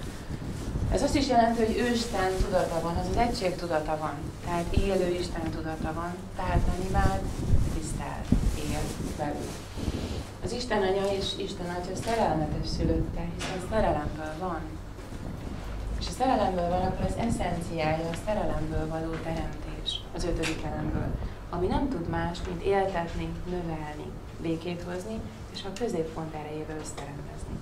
Speaker 1: Ez azt is jelenti, hogy ősten tudata van, az egység tudata van. Tehát élő Isten tudata van, tehát animált, tisztelt, él belül. Az Isten anya és Isten atya szerelmetes szülötte, hiszen szerelemből van. És a szerelemből van, akkor az eszenciája, a szerelemből való teremtés, az 5. elemből, ami nem tud más, mint éltetni, növelni, békét hozni, és a középpont erejével összerendezni.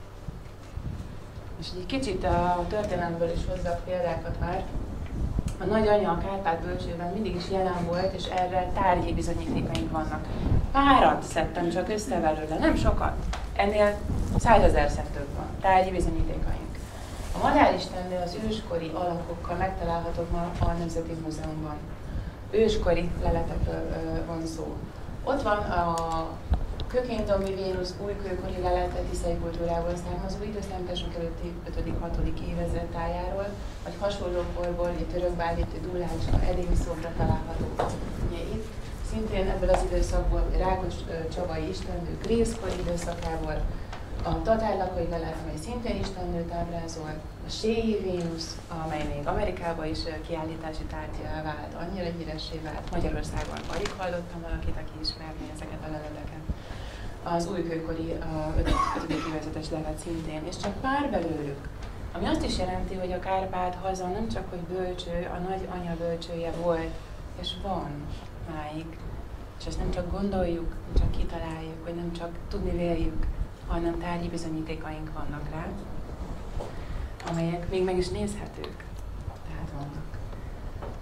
Speaker 1: És egy kicsit a történelemből is hozzak példákat már. A nagyanya a Kárpát bölcsőben mindig is jelen volt, és erre tárgyi bizonyítékaink vannak. Párat szedtem csak össze belőle, nem sokat. Ennél 100 000 több van, tárgyi bizonyítékaink. A madáristennő az őskori alakokkal megtalálhatók ma a Nemzeti Múzeumban. Őskori leletekről van szó. Ott van a Kökéndombi Vénusz újkőkori lelete tiszai kultúrából származó időszámításunk előtti 5.-6. évezred tájáról, vagy hasonló korból, egy törökbágyítő dullácska, edényszobra található. Ugye itt szintén ebből az időszakból Rákos Csabai istennő Grészkori időszakából, a tatárlakai lelet, amely szintén istennőt ábrázol, a Séi Vénusz, amely még Amerikában is kiállítási tárgyá vált, annyira híressé vált, Magyarországon alig hallottam valakit, aki ismerné ezeket a leleteket. Az újkőkori 5. évezetes lelet szintén, és csak pár belőlük. Ami azt is jelenti, hogy a Kárpát haza nem csak, hogy bölcső, a nagy anya bölcsője volt, és van máig. És ezt nem csak gondoljuk, nem csak kitaláljuk, vagy nem csak tudni véljük, hanem tárgyi bizonyítékaink vannak rá, amelyek még meg is nézhetők. Tehát vannak.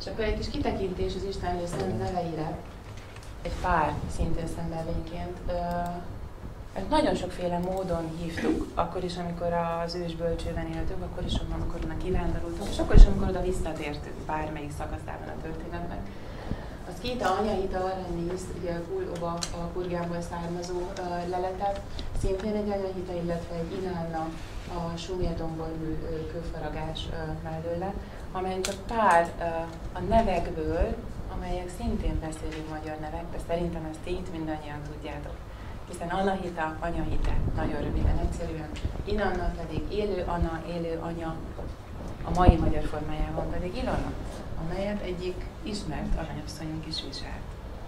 Speaker 1: És akkor egy kis kitekintés az Istenlő szent neveire, egy pár szintén szentelvényként. Nagyon sokféle módon hívtuk, akkor is, amikor az ősbölcsőben éltünk, akkor is, amikor onnan kivándoroltunk, és akkor is, amikor oda visszatértünk bármelyik szakaszában a történetnek. A Szkíta anyahita Arrendész, ugye a Kurgánból származó leletet, szintén egy anyahita, illetve egy Inanna, a Sumér-dombor kőfaragás mellőle, amelyen csak pár a nevekből, amelyek szintén beszélő magyar nevek, de szerintem ezt így mindannyian tudjátok. Hiszen Anahita, anyahite, nagyon röviden, egyszerűen. Inanna pedig élő Anna, élő anya, a mai magyar formájában pedig Ilona, amelyet egyik ismert aranyasszonyunk is viselt.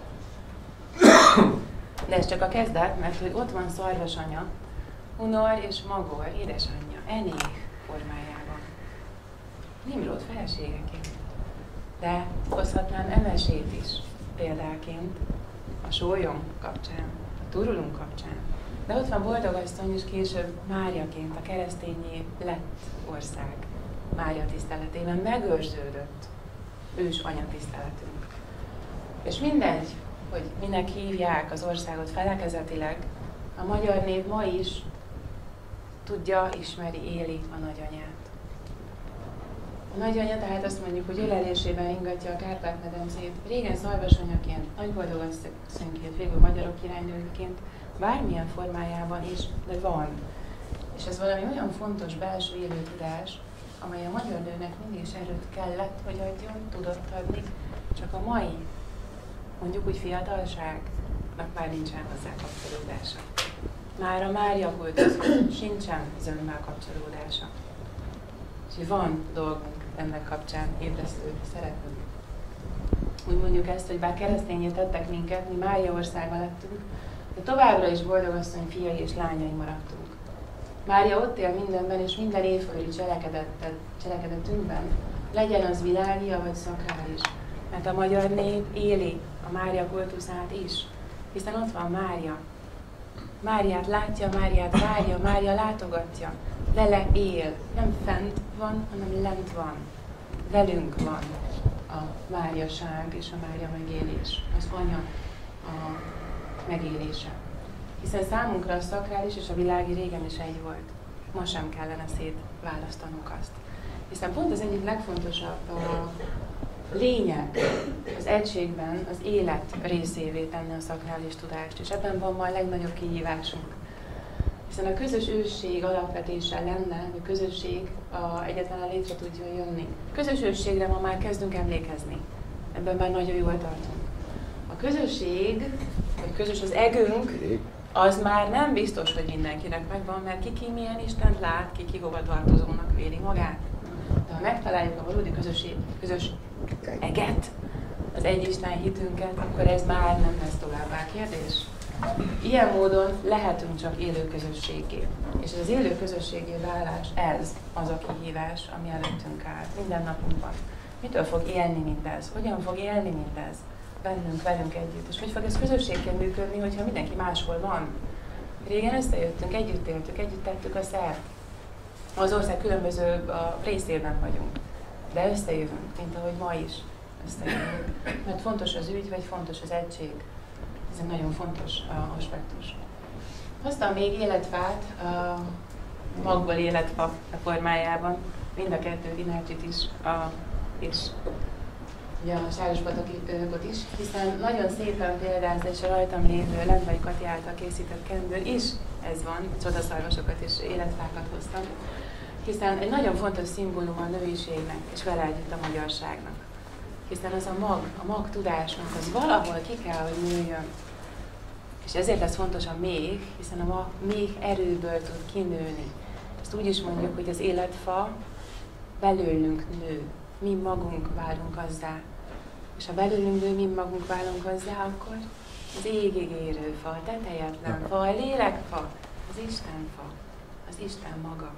Speaker 1: De ez csak a kezdet, mert hogy ott van szarvasanya, Hunor és Magor édesanyja, Enéh formájában. Nimród feleségeként. De hozhatnám Emesét is példáként a sólyom kapcsán, a turulunk kapcsán. De ott van Boldogasszony is később Máriaként, a keresztényé lett ország Mária tiszteletében megőrződött ős anyatiszteletünk. És mindegy, hogy minek hívják az országot felekezetileg, a magyar név ma is tudja, ismeri, éli a nagyanyát. A nagyanya, tehát azt mondjuk, hogy ölelésében ingatja a Kárpát-medencét, régen szarvasanyaként, nagyboldogasszonyként, végül magyarok királynőként, bármilyen formájában is, de van. És ez valami olyan fontos belső élő tudás, amely a magyar nőnek mindig is erőt kellett, hogy adjon, tudott adni, csak a mai, mondjuk úgy fiatalságnak már nincsen hozzá kapcsolódása. Már a Mária kultuszhoz sincsen zömmel kapcsolódása. És van dolgunk ennek kapcsán ébresztő szeretnünk. Úgy mondjuk ezt, hogy bár keresztényé tettek minket, mi Mária országa lettünk, de továbbra is Boldogasszony fiai és lányai maradtunk. Mária ott él mindenben, és minden évföldi cselekedetünkben, legyen az világia vagy szakrális. Mert a magyar nép éli a Mária kultuszát is, hiszen ott van Mária. Máriát látja, Máriát várja, Mária látogatja, vele él. Nem fent van, hanem lent van. Velünk van a Máriaság és a Mária megélés, az anya a megélése. Hiszen számunkra a szakrális és a világi régen is egy volt. Ma sem kellene szétválasztanunk azt. Hiszen pont az egyik legfontosabb a lényeg az egységben az élet részévé tenni a szakrális tudást, és ebben van ma a legnagyobb kihívásunk. Hiszen a közös ősség alapvetése lenne, hogy a közösség egyetlen létre tudjon jönni. A közös ősségre ma már kezdünk emlékezni. Ebben már nagyon jól tartunk. A közösség, vagy közös az egünk, az már nem biztos, hogy mindenkinek megvan, mert ki milyen Istent lát, ki hova tartozónak véli magát. De ha megtaláljuk a valódi közös eget, az egyisten hitünket, akkor ez már nem lesz továbbá kérdés. Ilyen módon lehetünk csak élő közösségé. És az élő közösségé válás, ez az a kihívás, ami előttünk áll minden napunkban. Mitől fog élni mindez? Hogyan fog élni mindez? Bennünk, velünk együtt. És hogy fog ez közösségként működni, hogyha mindenki máshol van? Régen összejöttünk, együtt éltük, együtt tettük a szert. Az ország különböző részében vagyunk, de összejövünk, mint ahogy ma is összejövünk. Mert fontos az ügy, vagy fontos az egység. Ez egy nagyon fontos aspektus. Hoztam még életfát, magból életfa formájában, mind a kettő Vinácsit is, és ugye a Sárospatakot is, hiszen nagyon szépen példázza, és a rajtam lévő Lendvai Kati által készített kendőn is ez van, csodaszarvasokat és életfákat hoztam, hiszen egy nagyon fontos szimbólum a nőiségnek, és vele együtt a magyarságnak. Hiszen az a mag tudásnak, az valahol ki kell, hogy nőjön. És ezért lesz fontos a méh, hiszen a méh erőből tud kinőni. Ezt úgy is mondjuk, hogy az életfa belőlünk nő. Mi magunk válunk azzá. És ha belőlünk nő, mi magunk válunk azzá, akkor az égig érő fa, a tetejetlen fa, a lélekfa, az Istenfa, az Isten maga,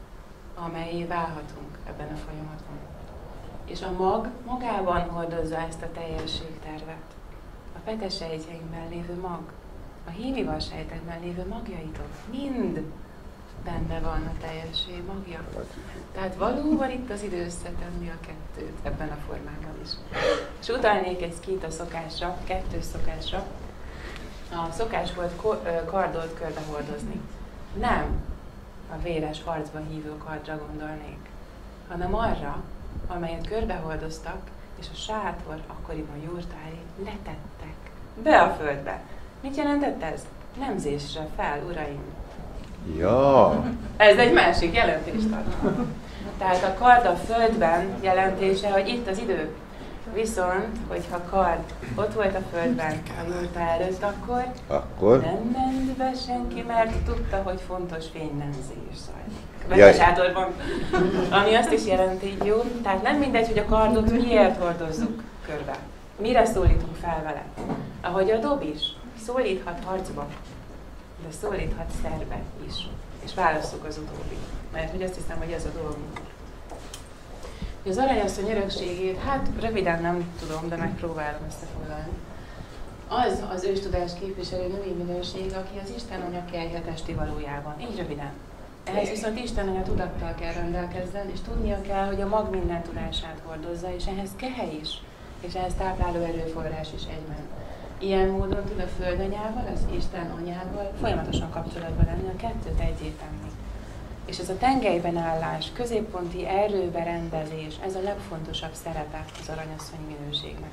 Speaker 1: amelyé válhatunk ebben a folyamaton. És a mag magában hordozza ezt a teljességtervet. A petesejtjeinkben lévő mag, a hímival sejtekben lévő magjaitok mind benne van a teljesség magja. Tehát valóban itt az idő összetenni a kettőt ebben a formában is. És utalnék egy szkíta szokásra, kettős szokásra. A szokás volt kardot körbehordozni. Nem a véres harcba hívő kardra gondolnék, hanem arra, amelyet körbehordoztak, és a sátor akkoriban jurtári letettek be a földbe. Mit jelentett ez? Nemzésre fel, uraim!
Speaker 2: Ja.
Speaker 1: Ez egy másik jelentést ad. Tehát a kard a földben jelentése, hogy itt az idő. Viszont, hogyha kard ott volt a földben a jurta előtt, akkor nem ment be senki, mert tudta, hogy fontos fénynemzés zajlik. A sátorban. Ami azt is jelenti, jó? Tehát nem mindegy, hogy a kardot miért hordozzuk körbe. Mire szólítunk fel vele? Ahogy a dob is. Szólíthat harcba, de szólíthat szerbe is. És válasszuk az utóbbi. Mert hogy azt hiszem, hogy ez a dolgunk. Az aranyasszony örökségét, hát röviden nem tudom, de megpróbálom összefoglalni. Az őstudás képviselő női minőség, aki az Isten anya kelyhe testi valójában. Így röviden. Ehhez viszont Isten anya tudattal kell rendelkezzen, és tudnia kell, hogy a mag minden tudását hordozza, és ehhez kehe is, és ehhez tápláló erőforrás is egyben. Ilyen módon tud a földanyával, az Isten anyával folyamatosan kapcsolatban lenni, a kettőt egyé tenni. És ez a tengelyben állás, középponti erőberendezés, ez a legfontosabb szerepe az aranyasszony minőségnek.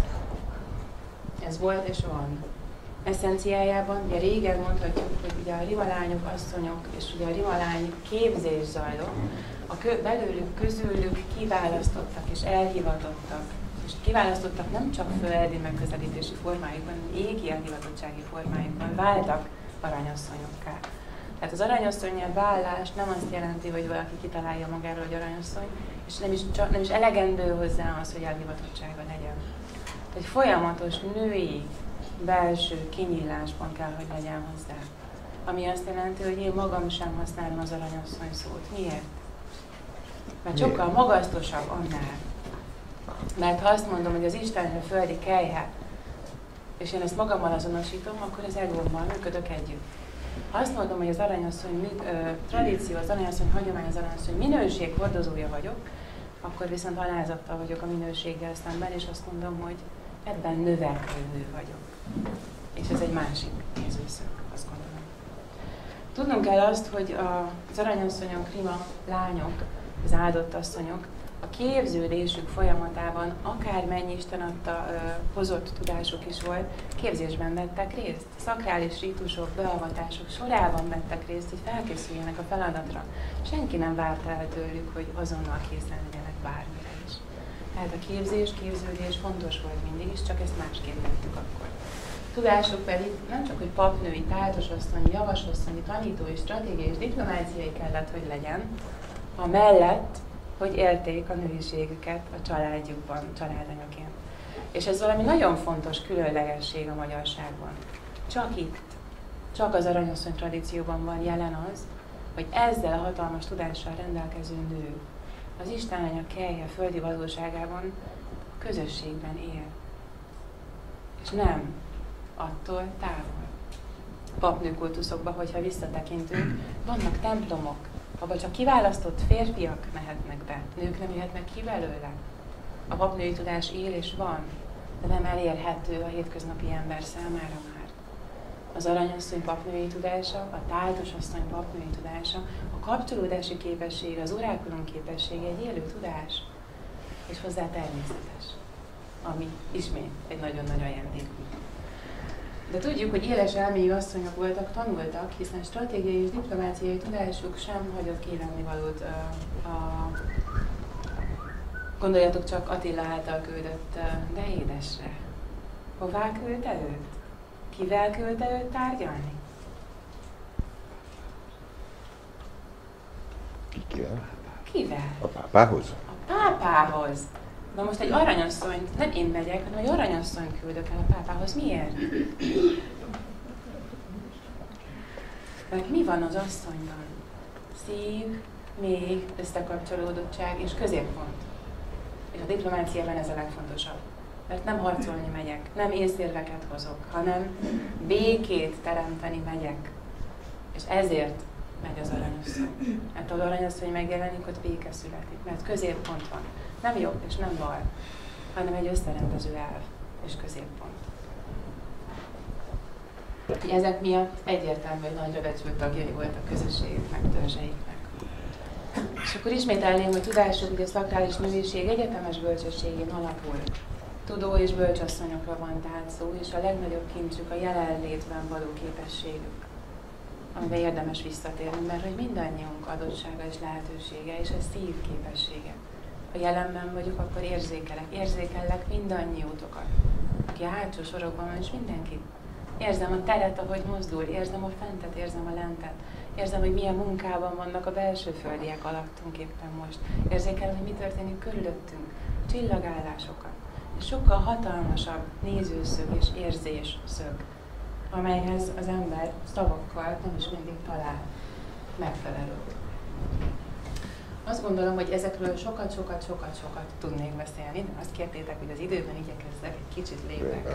Speaker 1: Ez volt és van. Eszenciájában, ugye régen mondhatjuk, hogy ugye a rimalányok, asszonyok, és ugye a rimalány képzés zajlott, belőlük, közülük kiválasztottak és elhivatottak. És kiválasztottak nem csak földi megközelítési formájukban, hanem égi elhivatottsági formájukban váltak aranyasszonyokká. Tehát az aranyasszonnyal vállás nem azt jelenti, hogy valaki kitalálja magáról, hogy aranyasszony, és nem is elegendő hozzá az, hogy elhivatottsága legyen. Egy folyamatos női belső kinyílásban kell, hogy legyen hozzá. Ami azt jelenti, hogy én magam sem használom az aranyasszony szót. Miért? Mert sokkal magasztosabb annál. Mert ha azt mondom, hogy az Isten a földi kelyhe, és én ezt magammal azonosítom, akkor az egómmal működök együtt. Ha azt mondom, hogy az aranyasszony tradíció, az aranyasszony hagyomány, az aranyasszony minőség hordozója vagyok, akkor viszont alázattal vagyok a minőséggel szemben, és azt mondom, hogy ebben növekvő nő vagyok. És ez egy másik nézőszög, azt gondolom. Tudnunk kell azt, hogy az aranyasszonyok, rima lányok, az áldott asszonyok, a képződésük folyamatában akármennyi Isten adta hozott tudásuk is volt, képzésben vettek részt. Szakrális rítusok, beavatások sorában vettek részt, hogy felkészüljenek a feladatra. Senki nem várta el tőlük, hogy azonnal készen legyenek bármire is. Tehát a képződés fontos volt mindig is, csak ezt másképp tettük akkor. Tudásuk pedig nem csak, hogy papnői, táltosasszonyi, javasasszonyi, tanító és stratégiai és diplomáciai kellett, hogy legyen, amellett, hogy élték a nőiségüket a családjukban, családanyaként. És ez valami nagyon fontos különlegesség a magyarságban. Csak itt, csak az aranyasszony tradícióban van jelen az, hogy ezzel a hatalmas tudással rendelkező nő az Isten anya kelyhe földi valóságában közösségben él. És nem attól távol. Papnőkultuszokban, hogyha visszatekintünk, vannak templomok, ahol csak kiválasztott férfiak mehetnek be, nők nem jöhetnek ki belőle. A papnői tudás él és van, de nem elérhető a hétköznapi ember számára már. Az aranyasszony papnői tudása, a táltosasszony papnői tudása, a kapcsolódási képesség, az orákulum képessége egy élő tudás, és hozzá természetes, ami ismét egy nagyon nagy ajándék. De tudjuk, hogy éles elmélyű asszonyok voltak, tanultak, hiszen stratégiai és diplomáciai tudásuk sem hagyott kívánnivalót gondoljatok csak Attila által küldött de édesre. Hová küldte őt? Kivel küldte őt tárgyalni?
Speaker 2: Kivel?
Speaker 1: Kivel?
Speaker 2: A pápához?
Speaker 1: A pápához. Na most egy aranyasszonyt, nem én megyek, hanem egy aranyasszonyt küldök el a pápához. Miért? Mert mi van az asszonyban? Szív, mély, összekapcsolódottság és középpont. És a diplomáciában ez a legfontosabb. Mert nem harcolni megyek, nem észérveket hozok, hanem békét teremteni megyek. És ezért megy az aranyasszony. Hát ahol aranyasszony megjelenik, ott béke születik, mert középpont van. Nem jobb és nem bal, hanem egy összerendező elv és középpont. Ezek miatt egyértelmű, hogy nagyra becsült tagjai voltak közösségeknek, törzseiknek. És akkor ismételném, hogy tudásuk, hogy a szakrális nőiség egyetemes bölcsességén alapul. Tudó és bölcsasszonyokra van tehát szó, és a legnagyobb kincsük a jelenlétben való képességük, amiben érdemes visszatérni, mert hogy mindannyiunk adottsága és lehetősége, és ez szív képessége. Ha jelenben vagyok, akkor érzékelek mindannyiótokat, aki a hátsó sorokban van, és mindenkit. Érzem a teret, ahogy mozdul, érzem a fentet, érzem a lentet, érzem, hogy milyen munkában vannak a belső földiek alattunk éppen most. Érzékelem, hogy mi történik körülöttünk, csillagállásokat. És sokkal hatalmasabb nézőszög és érzésszög, amelyhez az ember szavakkal nem is mindig talál megfelelőt. Azt gondolom, hogy ezekről sokat tudnék beszélni, de azt kértétek, hogy az időben igyekezzek egy kicsit lépek.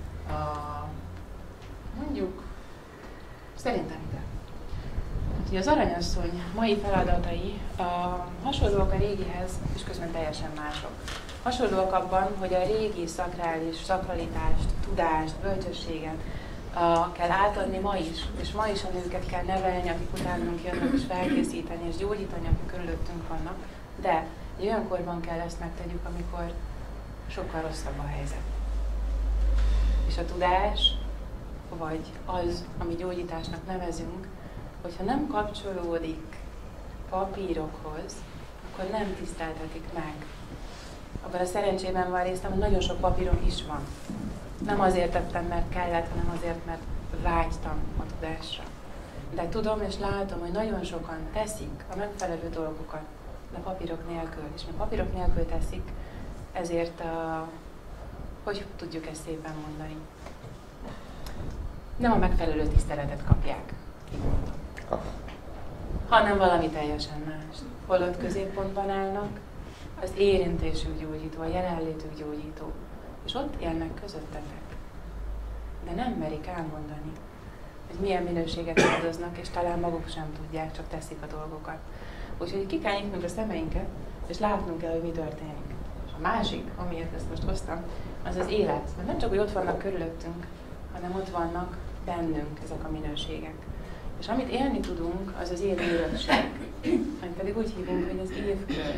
Speaker 1: Mondjuk, szerintem ide. Az aranyasszony mai feladatai hasonlóak a régihez, és közben teljesen mások. Hasonlóak abban, hogy a régi szakrális, szakralitást, tudást, bölcsességet kell átadni ma is, és ma is a nőket kell nevelni, akik utánunk jönnek, és felkészíteni, és gyógyítani, akik körülöttünk vannak, de egy olyan korban kell ezt megtegyük, amikor sokkal rosszabb a helyzet. És a tudás, vagy az, ami gyógyításnak nevezünk, hogyha nem kapcsolódik papírokhoz, akkor nem tiszteltetik meg. Abban a szerencsében van részem, hogy nagyon sok papírom is van. Nem azért tettem, mert kellett, hanem azért, mert vágytam a tudásra. De tudom és látom, hogy nagyon sokan teszik a megfelelő dolgokat, de papírok nélkül. És mert papírok nélkül teszik, ezért, hogy tudjuk ezt szépen mondani, nem a megfelelő tiszteletet kapják, így mondom, hanem valami teljesen más. Holott középpontban állnak, az érintésük gyógyító, a jelenlétük gyógyító, és ott élnek közöttetek. De nem merik elmondani, hogy milyen minőséget hordoznak, és talán maguk sem tudják, csak teszik a dolgokat. Úgyhogy ki kell nyitnunk a szemeinket, és látnunk kell, hogy mi történik. És a másik, amiért ezt most hoztam, az az élet. Mert nem csak, hogy ott vannak körülöttünk, hanem ott vannak bennünk ezek a minőségek. És amit élni tudunk, az az élő örökség, amit pedig úgy hívunk, hogy az évkör.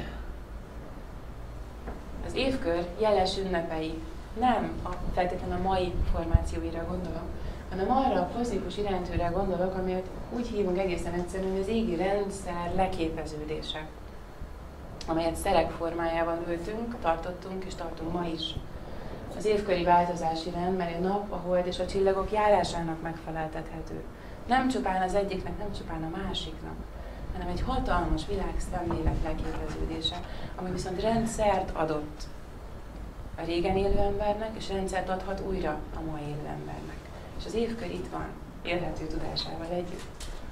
Speaker 1: Az évkör jeles ünnepei nem feltétlenül a mai formációira gondolok, hanem arra a kozmikus iránytűre gondolok, amit úgy hívunk egészen egyszerűen, hogy az égi rendszer leképeződése, amelyet szerek formájában ültünk, tartottunk és tartunk ma is. Az évköri változási rend, mert a nap, a hold és a csillagok járásának megfeleltethető. Nem csupán az egyiknek, nem csupán a másiknak, hanem egy hatalmas világszemlélet leképeződése, ami viszont rendszert adott a régen élő embernek, és rendszert adhat újra a mai élő embernek. És az évkör itt van, élhető tudásával együtt.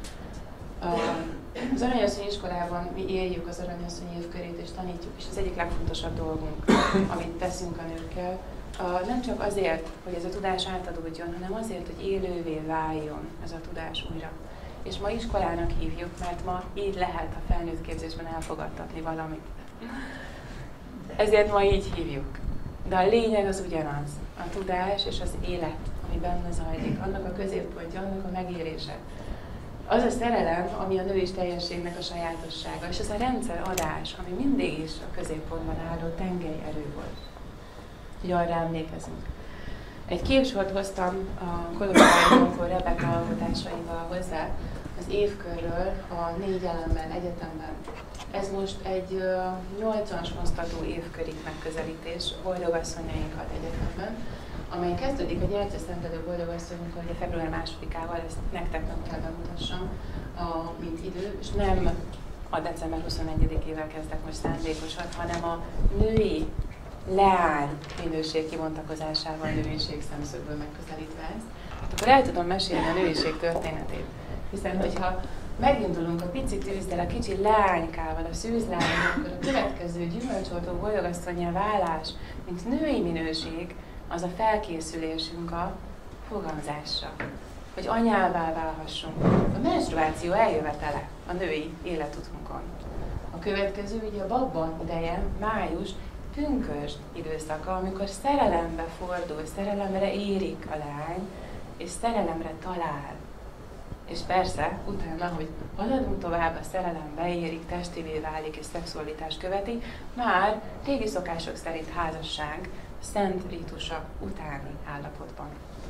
Speaker 1: Az Aranyasszony iskolában mi éljük az Aranyasszony évkörét és tanítjuk, és az egyik legfontosabb dolgunk, amit teszünk a nőkkel, nem csak azért, hogy ez a tudás átadódjon, hanem azért, hogy élővé váljon ez a tudás újra. És ma iskolának hívjuk, mert ma így lehet a felnőtt képzésben elfogadtatni valamit. Ezért ma így hívjuk. De a lényeg az ugyanaz. A tudás és az élet, ami benne zajlik, annak a középpontja, annak a megérése. Az a szerelem, ami a női teljességnek a sajátossága, és az a rendszeradás, ami mindig is a középpontban álló tengely erő volt. Hogy arra emlékezünk. Egy képsort hoztam a Kolozsvárban Rebeka alkotásaival hozzá az évkörről a 4 elemmel egyetemben. Ez most egy 8-as hoztató évköri megközelítés Boldogasszonyainkat egyetemben, amely kezdődik a Gyertyaszentedő Boldogasszonyunkkal, ugye február 2-ával, ezt nektek nem kell bemutassam, mint idő, és nem a december 21-ével kezdek most szándékosan, hanem a női leány minőség kibontakozásával nőiség szemszögből megközelítve ezt, akkor el tudom mesélni a nőiség történetét. Hiszen, hogyha megindulunk a pici tűzzel, a kicsi leánykával, a szűzlányon, akkor a következő gyümölcsoltó boldogasszonnyá válás, mint női minőség, az a felkészülésünk a fogamzásra. hogy anyává válhassunk. A menstruáció eljövetele a női életutunkon. A következő ugye a babban ideje, május, pünkösd időszaka, amikor szerelembe fordul, szerelemre érik a lány, és szerelemre talál. És persze, utána, hogy haladunk tovább, a szerelem beérik, testivé válik és szexualitás követi, már régi szokások szerint házasság, szent rítusa utáni állapotban.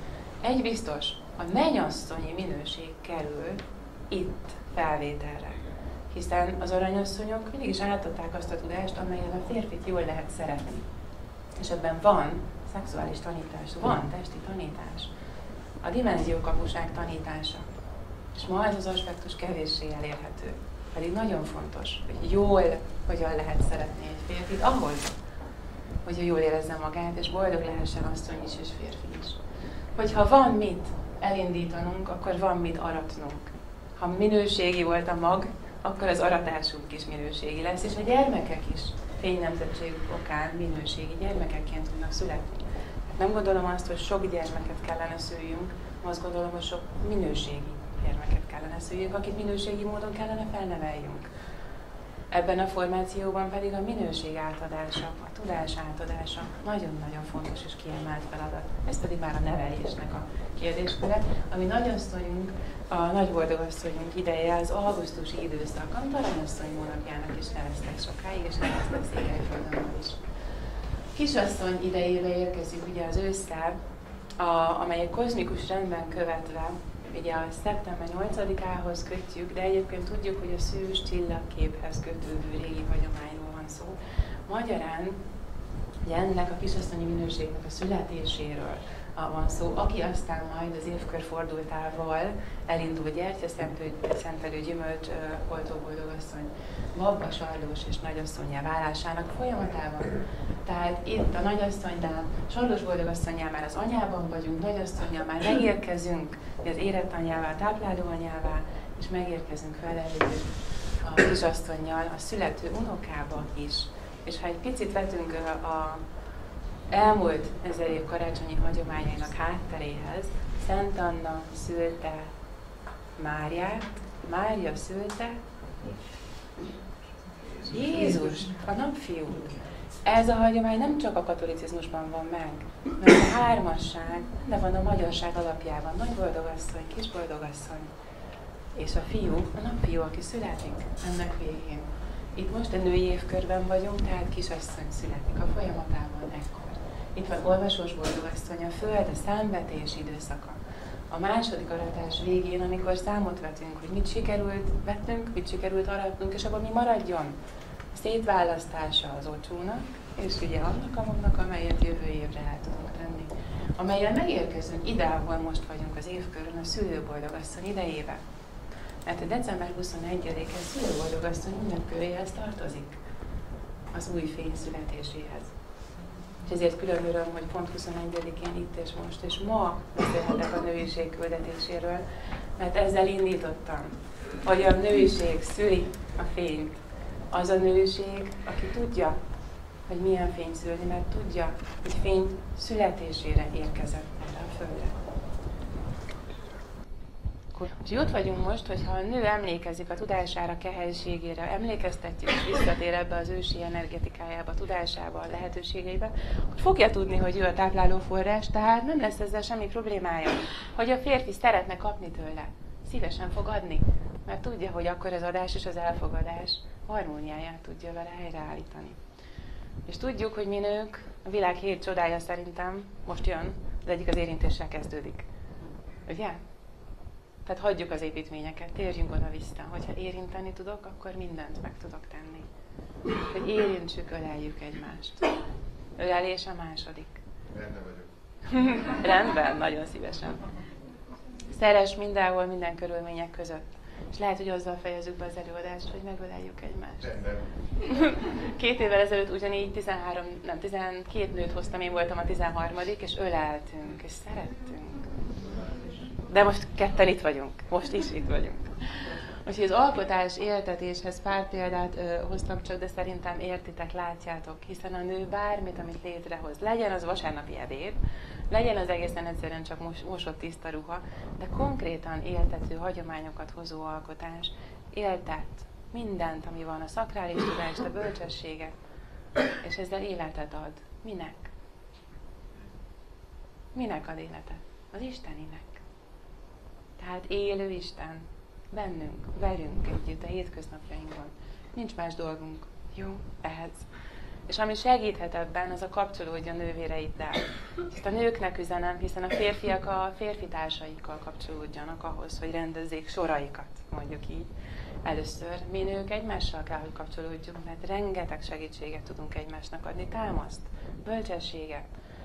Speaker 1: Egy biztos, a mennyasszonyi minőség kerül itt felvételre, hiszen az aranyasszonyok mindig is átadták azt a tudást, amelyen a férfit jól lehet szeretni. És ebben van szexuális tanítás, van testi tanítás, a dimenziókapuság tanítása. És ma ez az aspektus kevéssé elérhető. Pedig nagyon fontos, hogy jól hogyan lehet szeretni egy férfit ahhoz, hogy jól érezze magát, és boldog lehessen asszony is és férfi is. Hogyha van mit elindítanunk, akkor van mit aratnunk. Ha minőségi volt a mag, akkor az aratásunk is minőségi lesz, és a gyermekek is fénynemzettségük okán minőségi gyermekekként tudnak születni. Nem gondolom azt, hogy sok gyermeket kellene szüljünk, azt gondolom, hogy sok minőségi gyermeket kellene szüljünk, akit minőségi módon kellene felneveljünk. Ebben a formációban pedig a minőség átadása, a tudás átadása nagyon-nagyon fontos és kiemelt feladat. Ez pedig már a nevelésnek a kérdésköre, ami nagyasszonyunk, a nagyboldogasszonyunk ideje az augusztusi időszak, amit aranyasszony hónapjának is neveztek sokáig, és neveztek Székelyföldön is. Kisasszony idejébe érkezik ugye az ősszel, amely egy kozmikus rendben követve, ugye a szeptember 8-ához kötjük, de egyébként tudjuk, hogy a szűz csillagképhez kötődő régi hagyományról van szó. Magyarán ugye ennek a kisasszonyi minőségnek a születéséről van szó, aki aztán majd az évkör fordultával elindul gyertyaszentelő gyümölcs oltóboldogasszony, babba, sardós és nagyasszonnyá válásának folyamatában. Tehát itt a nagyasszonynál, sardós boldogasszonnyá már az anyában vagyunk, nagyasszonnyá már megérkezünk az érett anyává, tápláló anyává, és megérkezünk vele a kisasszonnyal a születő unokába is. És ha egy picit vetünk a elmúlt 1000 év karácsonyi hagyományainak hátteréhez, Szent Anna szülte Máriát, Mária szülte Jézus, a napfiút. Ez a hagyomány nem csak a katolicizmusban van meg, mert a hármasság, de van a magyarság alapjában. Nagy boldogasszony, kis boldogasszony. És a fiú, a napfiú, aki születik ennek végén. Itt most a női évkörben vagyunk, tehát kisasszony születik a folyamatában ekkor. Itt van olvasós boldogasszony, a föld, a számvetés időszaka. A második aratás végén, amikor számot vetünk, hogy mit sikerült vetnünk, mit sikerült aratnunk, és abban mi maradjon. A szétválasztása az ocsónak, és ugye annak a magnak, amelyet jövő évre el tudunk tenni. Amelyen megérkezünk ide, ahol most vagyunk az évkörön, a szülőboldogasszony idejébe. Mert a december 21-e szülőboldogasszony ünnepköréhez tartozik, az új fény születéséhez. És ezért külön öröm, hogy pont 21-én itt és most, és ma beszélhetek a nőiség küldetéséről, mert ezzel indítottam, hogy a nőiség szüli a fényt. Az a nőiség, aki tudja, hogy milyen fényt szülni, mert tudja, hogy fény születésére érkezett erre a földre. És ott vagyunk most, hogyha a nő emlékezik a tudására, kehelységére, emlékeztetjük, és visszatér ebbe az ősi energetikájába, tudásába, lehetőségeibe, akkor fogja tudni, hogy ő a tápláló forrás, tehát nem lesz ezzel semmi problémája. Hogy a férfi szeretne kapni tőle, szívesen fog adni, mert tudja, hogy akkor az adás és az elfogadás harmóniáját tudja vele helyreállítani. És tudjuk, hogy mi nők, a világ 7 csodája szerintem most jön, az egyik az érintéssel kezdődik. Ugye? Tehát hagyjuk az építményeket, térjünk oda-vissza. Hogyha érinteni tudok, akkor mindent meg tudok tenni. Hogy érintsük, öleljük egymást. Ölelés a második.
Speaker 2: Rendben vagyok.
Speaker 1: Rendben, nagyon szívesen. Szeress mindenhol, minden körülmények között. És lehet, hogy azzal fejezzük be az előadást, hogy megöleljük egymást.
Speaker 2: Rendben.
Speaker 1: 2 évvel ezelőtt ugyanígy 12 nőt hoztam, én voltam a 13. és öleltünk, és szerettünk. De most ketten itt vagyunk. Most is itt vagyunk. Úgyhogy az alkotás éltetéshez pár példát hoztam csak, de szerintem értitek, látjátok, hiszen a nő bármit, amit létrehoz, legyen az vasárnapi ebéd, legyen az egészen egyszerűen csak mosott tiszta ruha, de konkrétan éltető, hagyományokat hozó alkotás, éltet mindent, ami van, a szakrális tudást, a bölcsességet, és ezzel életet ad. Minek? Minek ad életet? Az Isteninek. Tehát élő Isten. Bennünk, velünk együtt a hétköznapjainkban. Nincs más dolgunk. Jó? Ehhez. És ami segíthet ebben, az a kapcsolódja nővéreiddel. Ezt a nőknek üzenem, hiszen a férfiak a férfi társaikkal kapcsolódjanak ahhoz, hogy rendezzék soraikat, mondjuk így. Először mi nők egymással kell, hogy kapcsolódjunk, mert rengeteg segítséget tudunk egymásnak adni, támaszt, bölcsességet,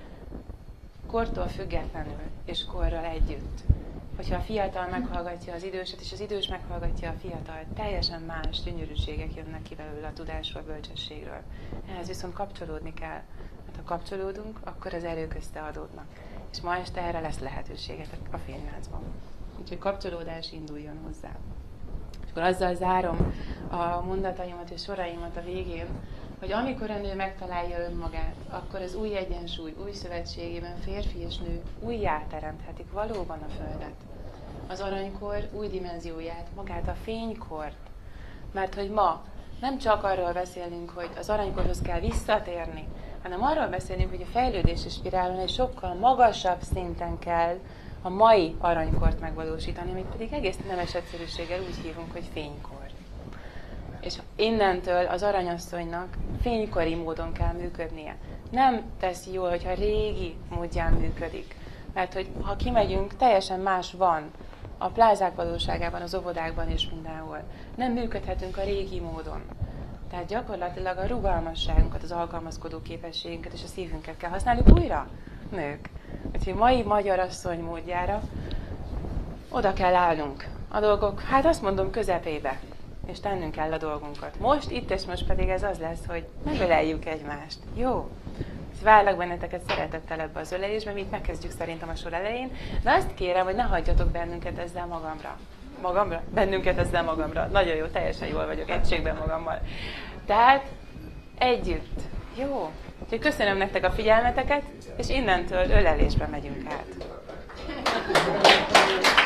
Speaker 1: kortól függetlenül és korral együtt. Hogyha a fiatal meghallgatja az időset, és az idős meghallgatja a fiatalt, teljesen más gyönyörűségek jönnek ki belőle a tudásról, a bölcsességről. Ehhez viszont kapcsolódni kell. Mert ha kapcsolódunk, akkor az erők összeadódnak. És ma este erre lesz lehetőségetek a fényláncban. Úgyhogy kapcsolódás induljon hozzá. És akkor azzal zárom a mondataimat és soraimat a végén, hogy amikor a nő megtalálja önmagát, akkor az új egyensúly, új szövetségében férfi és nő újjáteremthetik valóban a Földet. Az aranykor új dimenzióját, magát a fénykort. Mert hogy ma nem csak arról beszélünk, hogy az aranykorhoz kell visszatérni, hanem arról beszélünk, hogy a fejlődési spirálon egy sokkal magasabb szinten kell a mai aranykort megvalósítani, amit pedig egész nemes egyszerűséggel úgy hívunk, hogy fénykor. És innentől az aranyasszonynak fénykori módon kell működnie. Nem teszi jól, hogyha régi módján működik. Mert hogy ha kimegyünk, teljesen más van a plázák valóságában, az óvodákban és mindenhol. Nem működhetünk a régi módon. Tehát gyakorlatilag a rugalmasságunkat, az alkalmazkodó képességünket és a szívünket kell használni újra, nők. Úgyhogy mai magyar asszony módjára oda kell állnunk. A dolgok, hát azt mondom, közepébe. És tennünk kell a dolgunkat. Most, itt és most pedig ez az lesz, hogy megöleljük egymást. Jó? Várlak benneteket szeretettel ebbe az ölelésbe, mi itt megkezdjük szerintem a sor elején, de azt kérem, hogy ne hagyjatok bennünket ezzel magamra. Magamra? Bennünket ezzel magamra. Nagyon jó, teljesen jól vagyok, egységben magammal. Tehát együtt. Jó? Úgyhogy köszönöm nektek a figyelmeteket, és innentől ölelésbe megyünk át.